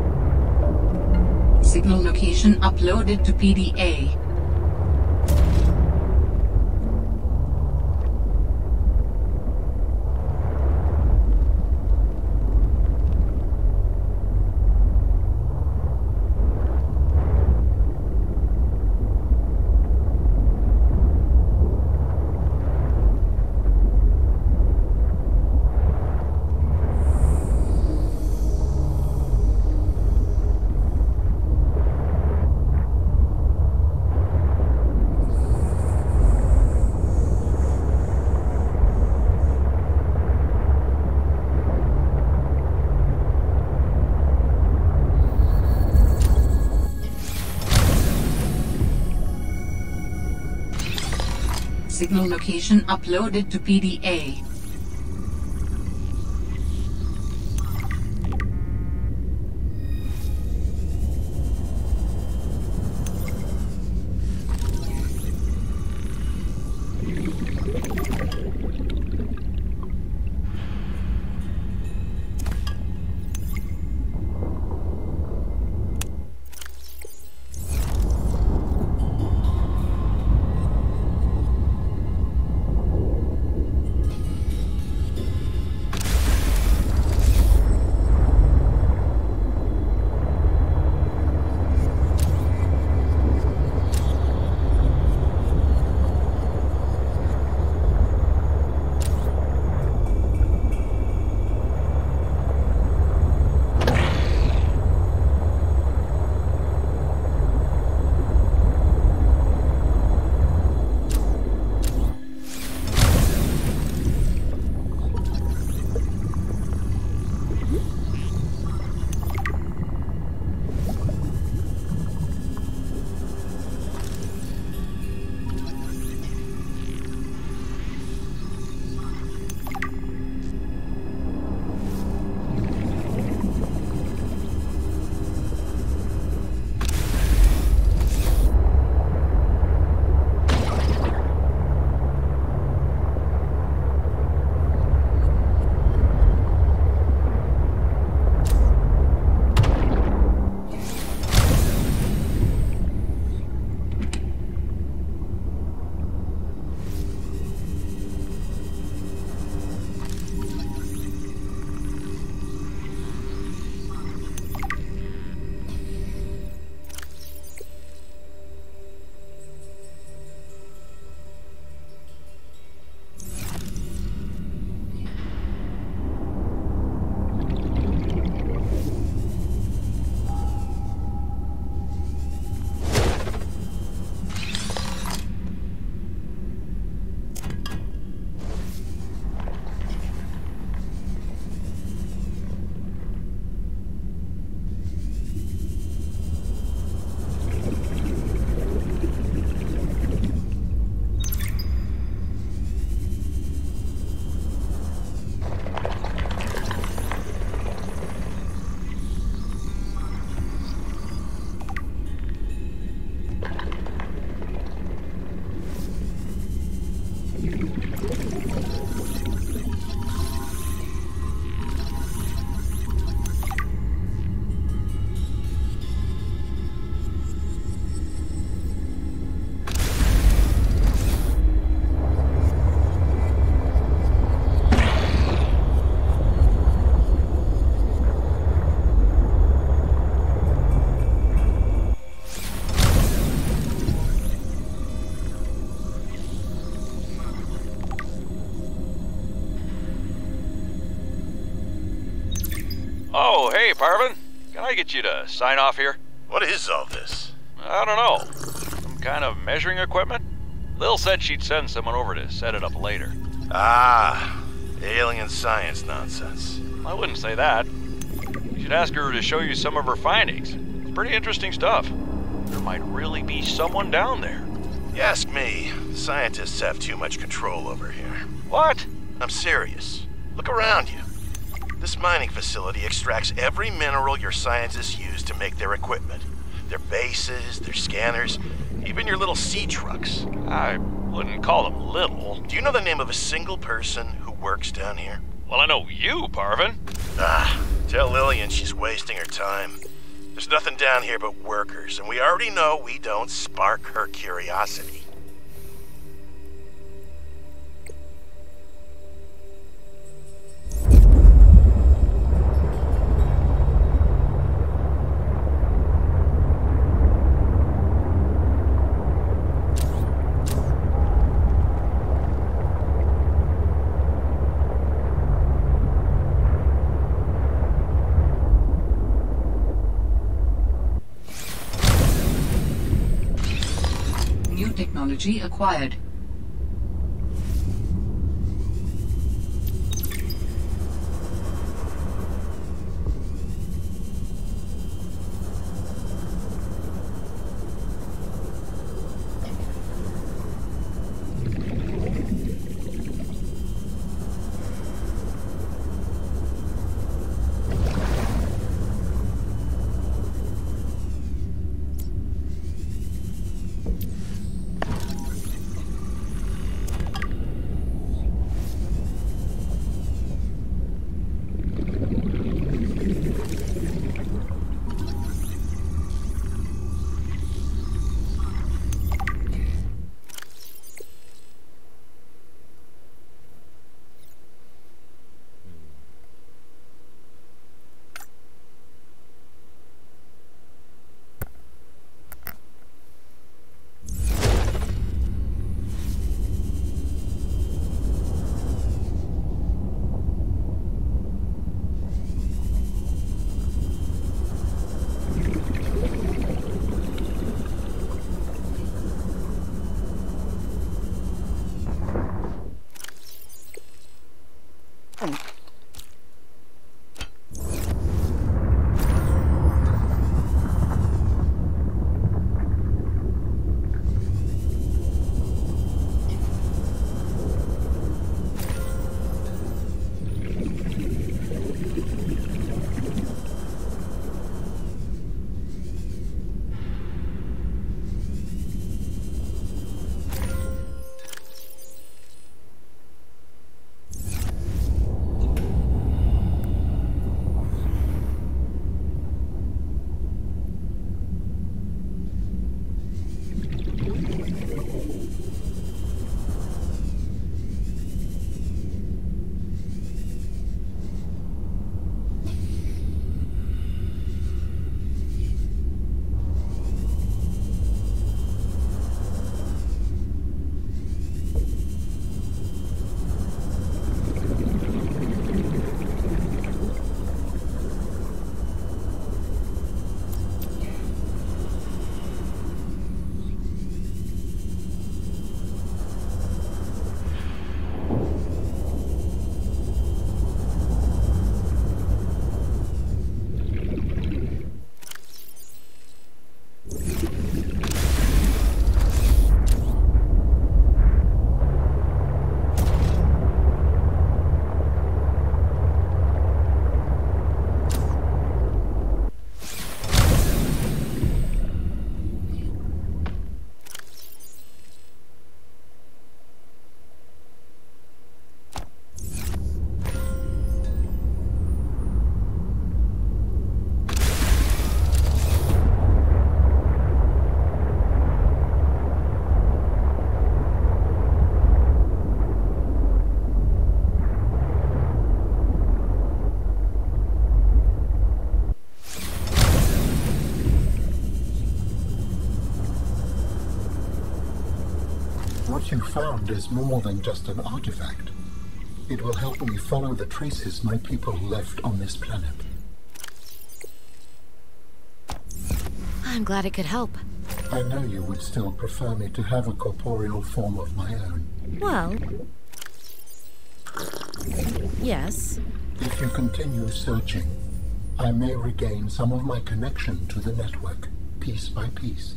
Speaker 4: Signal location uploaded to PDA. signal location uploaded to PDA.
Speaker 6: Oh, hey, Parvin. Can I get you to sign off here?
Speaker 13: What is all this?
Speaker 6: I don't know. Some kind of measuring equipment? Lil said she'd send someone over to set it up later.
Speaker 13: Ah, alien science nonsense.
Speaker 6: I wouldn't say that. You should ask her to show you some of her findings. It's pretty interesting stuff. There might really be someone down there.
Speaker 13: You ask me, scientists have too much control over here.
Speaker 6: What?
Speaker 13: I'm serious. Look around you. This mining facility extracts every mineral your scientists use to make their equipment. Their bases, their scanners, even your little sea trucks.
Speaker 6: I wouldn't call them little.
Speaker 13: Do you know the name of a single person who works down here?
Speaker 6: Well, I know you, Parvin.
Speaker 13: Ah, tell Lillian she's wasting her time. There's nothing down here but workers, and we already know we don't spark her curiosity.
Speaker 4: Technology acquired.
Speaker 9: you found is more than just an artifact. It will help me follow the traces my people left on this planet.
Speaker 3: I'm glad it could help.
Speaker 9: I know you would still prefer me to have a corporeal form of my own.
Speaker 3: Well... yes.
Speaker 9: If you continue searching, I may regain some of my connection to the network, piece by piece.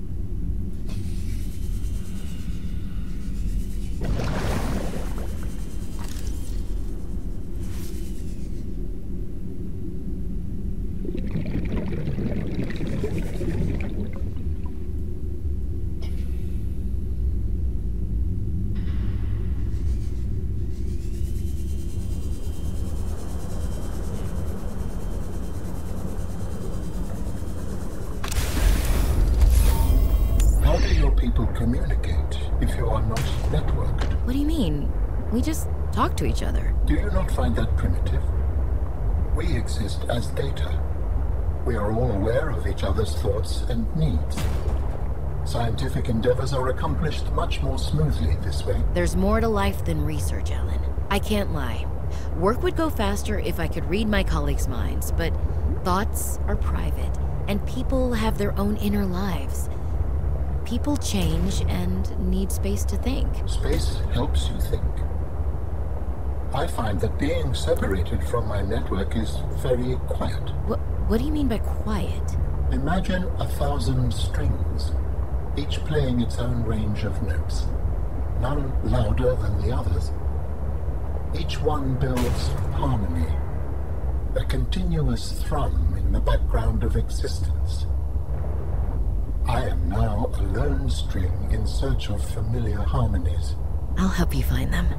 Speaker 9: Communicate if you are not networked.
Speaker 3: What do you mean? We just talk to each other.
Speaker 9: Do you not find that primitive? We exist as data. We are all aware of each other's thoughts and needs. Scientific endeavors are accomplished much more smoothly this way.
Speaker 3: There's more to life than research, Alan. I can't lie. Work would go faster if I could read my colleagues' minds, but thoughts are private, and people have their own inner lives. People change and need space to think.
Speaker 9: Space helps you think. I find that being separated from my network is very quiet.
Speaker 3: What do you mean by quiet?
Speaker 9: Imagine 1,000 strings, each playing its own range of notes, none louder than the others. Each one builds harmony, a continuous thrum in the background of existence. I am now a lone string in search of familiar harmonies.
Speaker 3: I'll help you find them.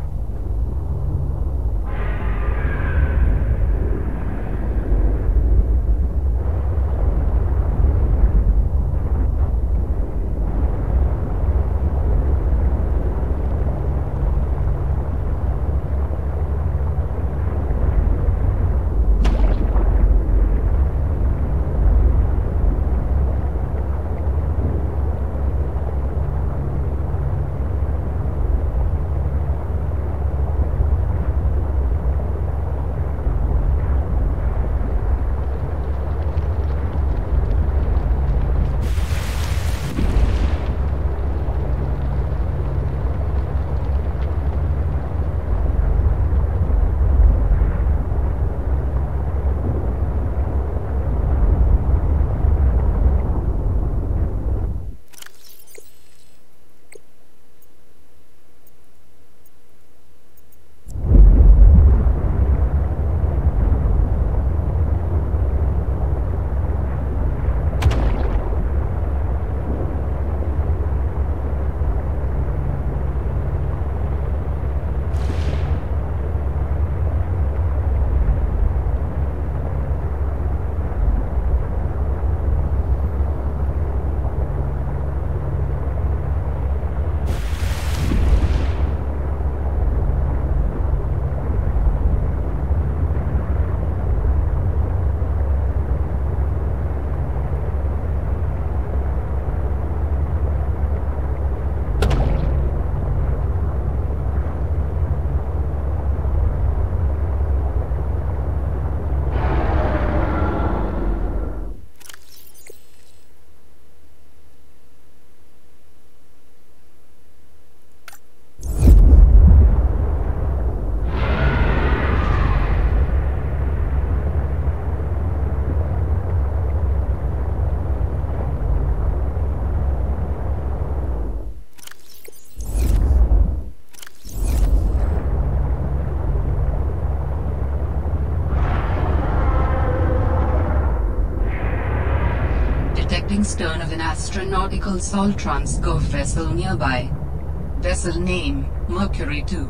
Speaker 4: Stern of an astronautical Sol Transgov vessel nearby. Vessel name, Mercury 2.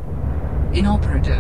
Speaker 4: Inoperative.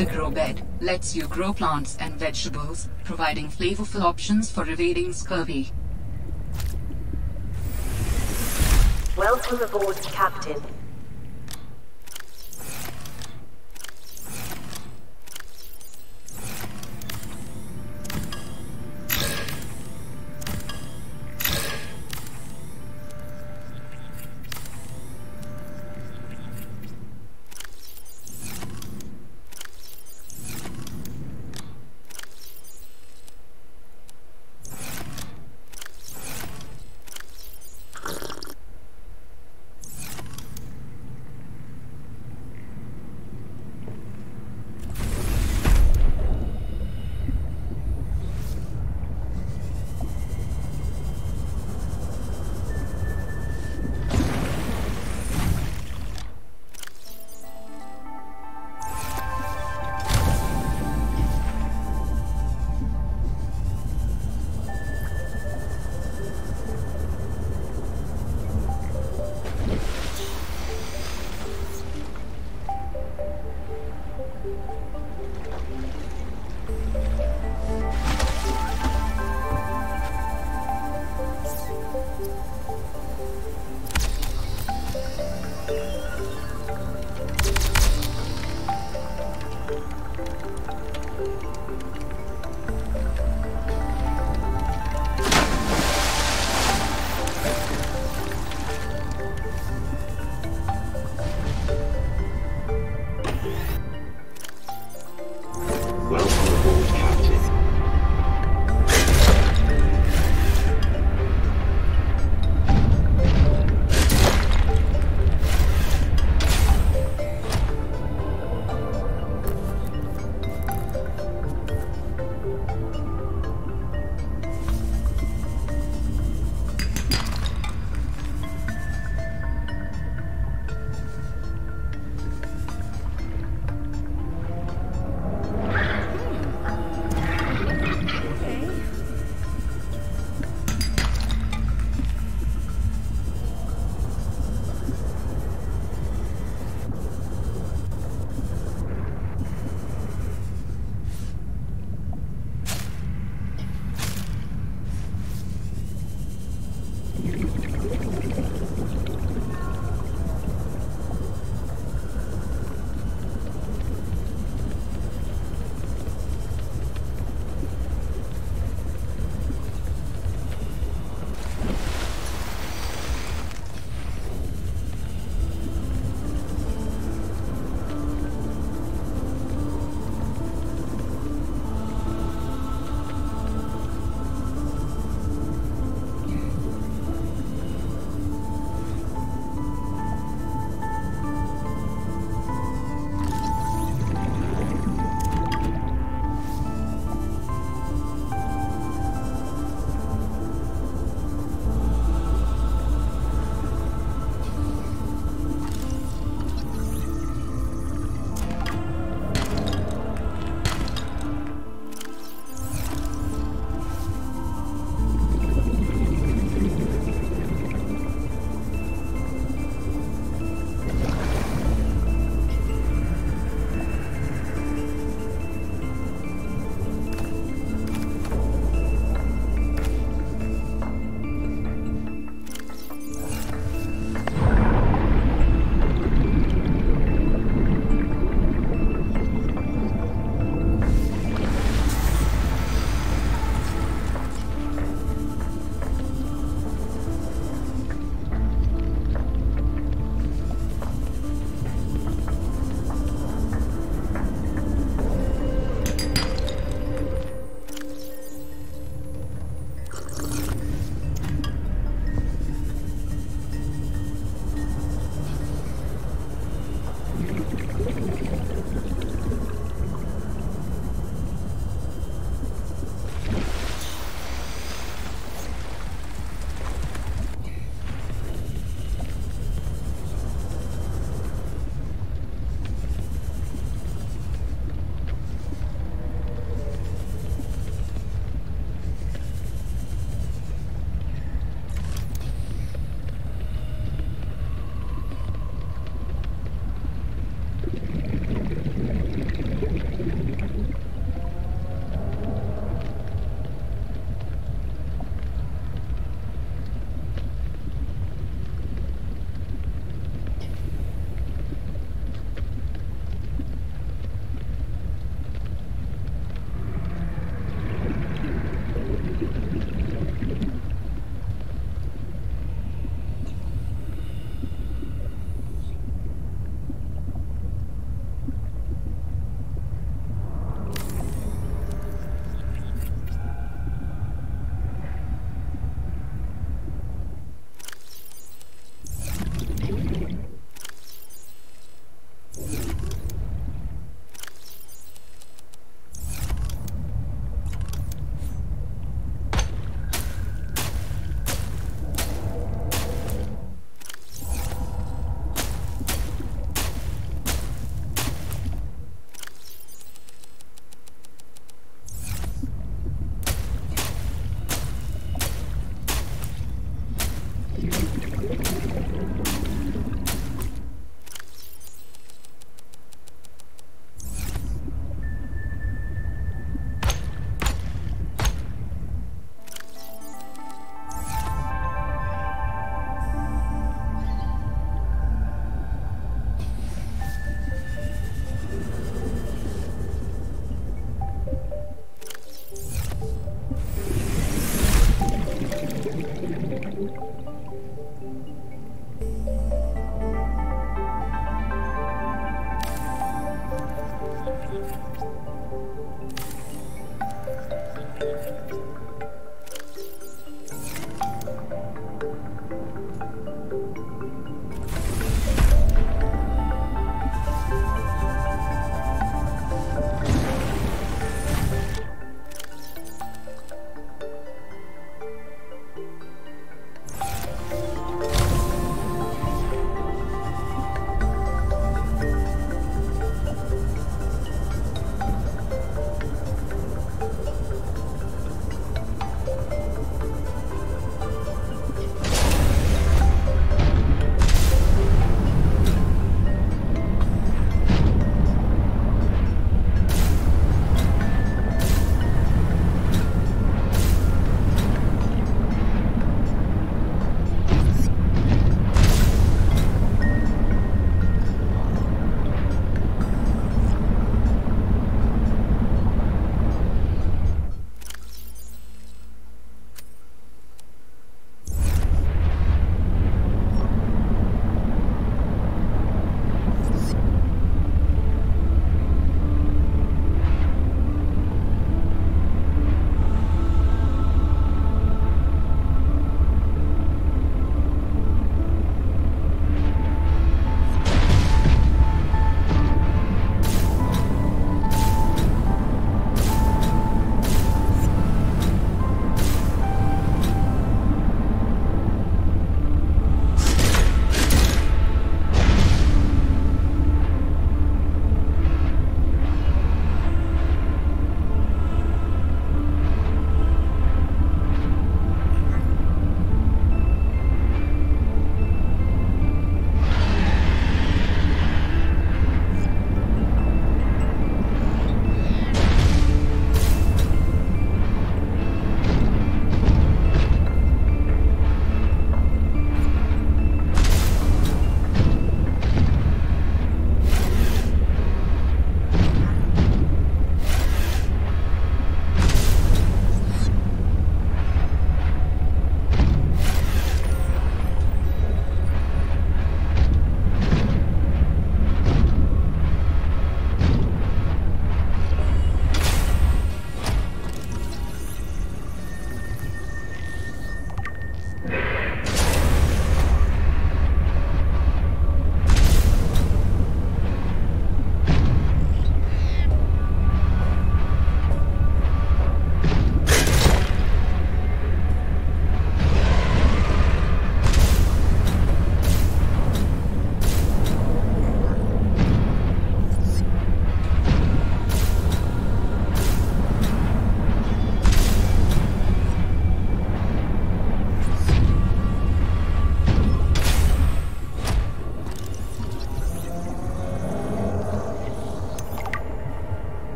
Speaker 4: The grow bed lets you grow plants and vegetables, providing flavorful options for evading scurvy.
Speaker 8: Welcome aboard, Captain.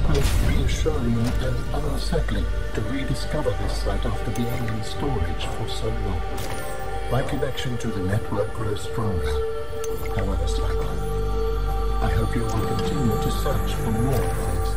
Speaker 9: both reassuring and unsettling to rediscover this site after being in storage for so long. My connection to the network grows stronger, however slightly. I hope you will continue to search for more things.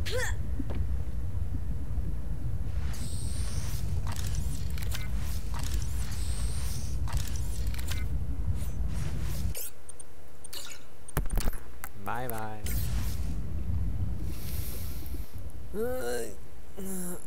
Speaker 1: Bye bye.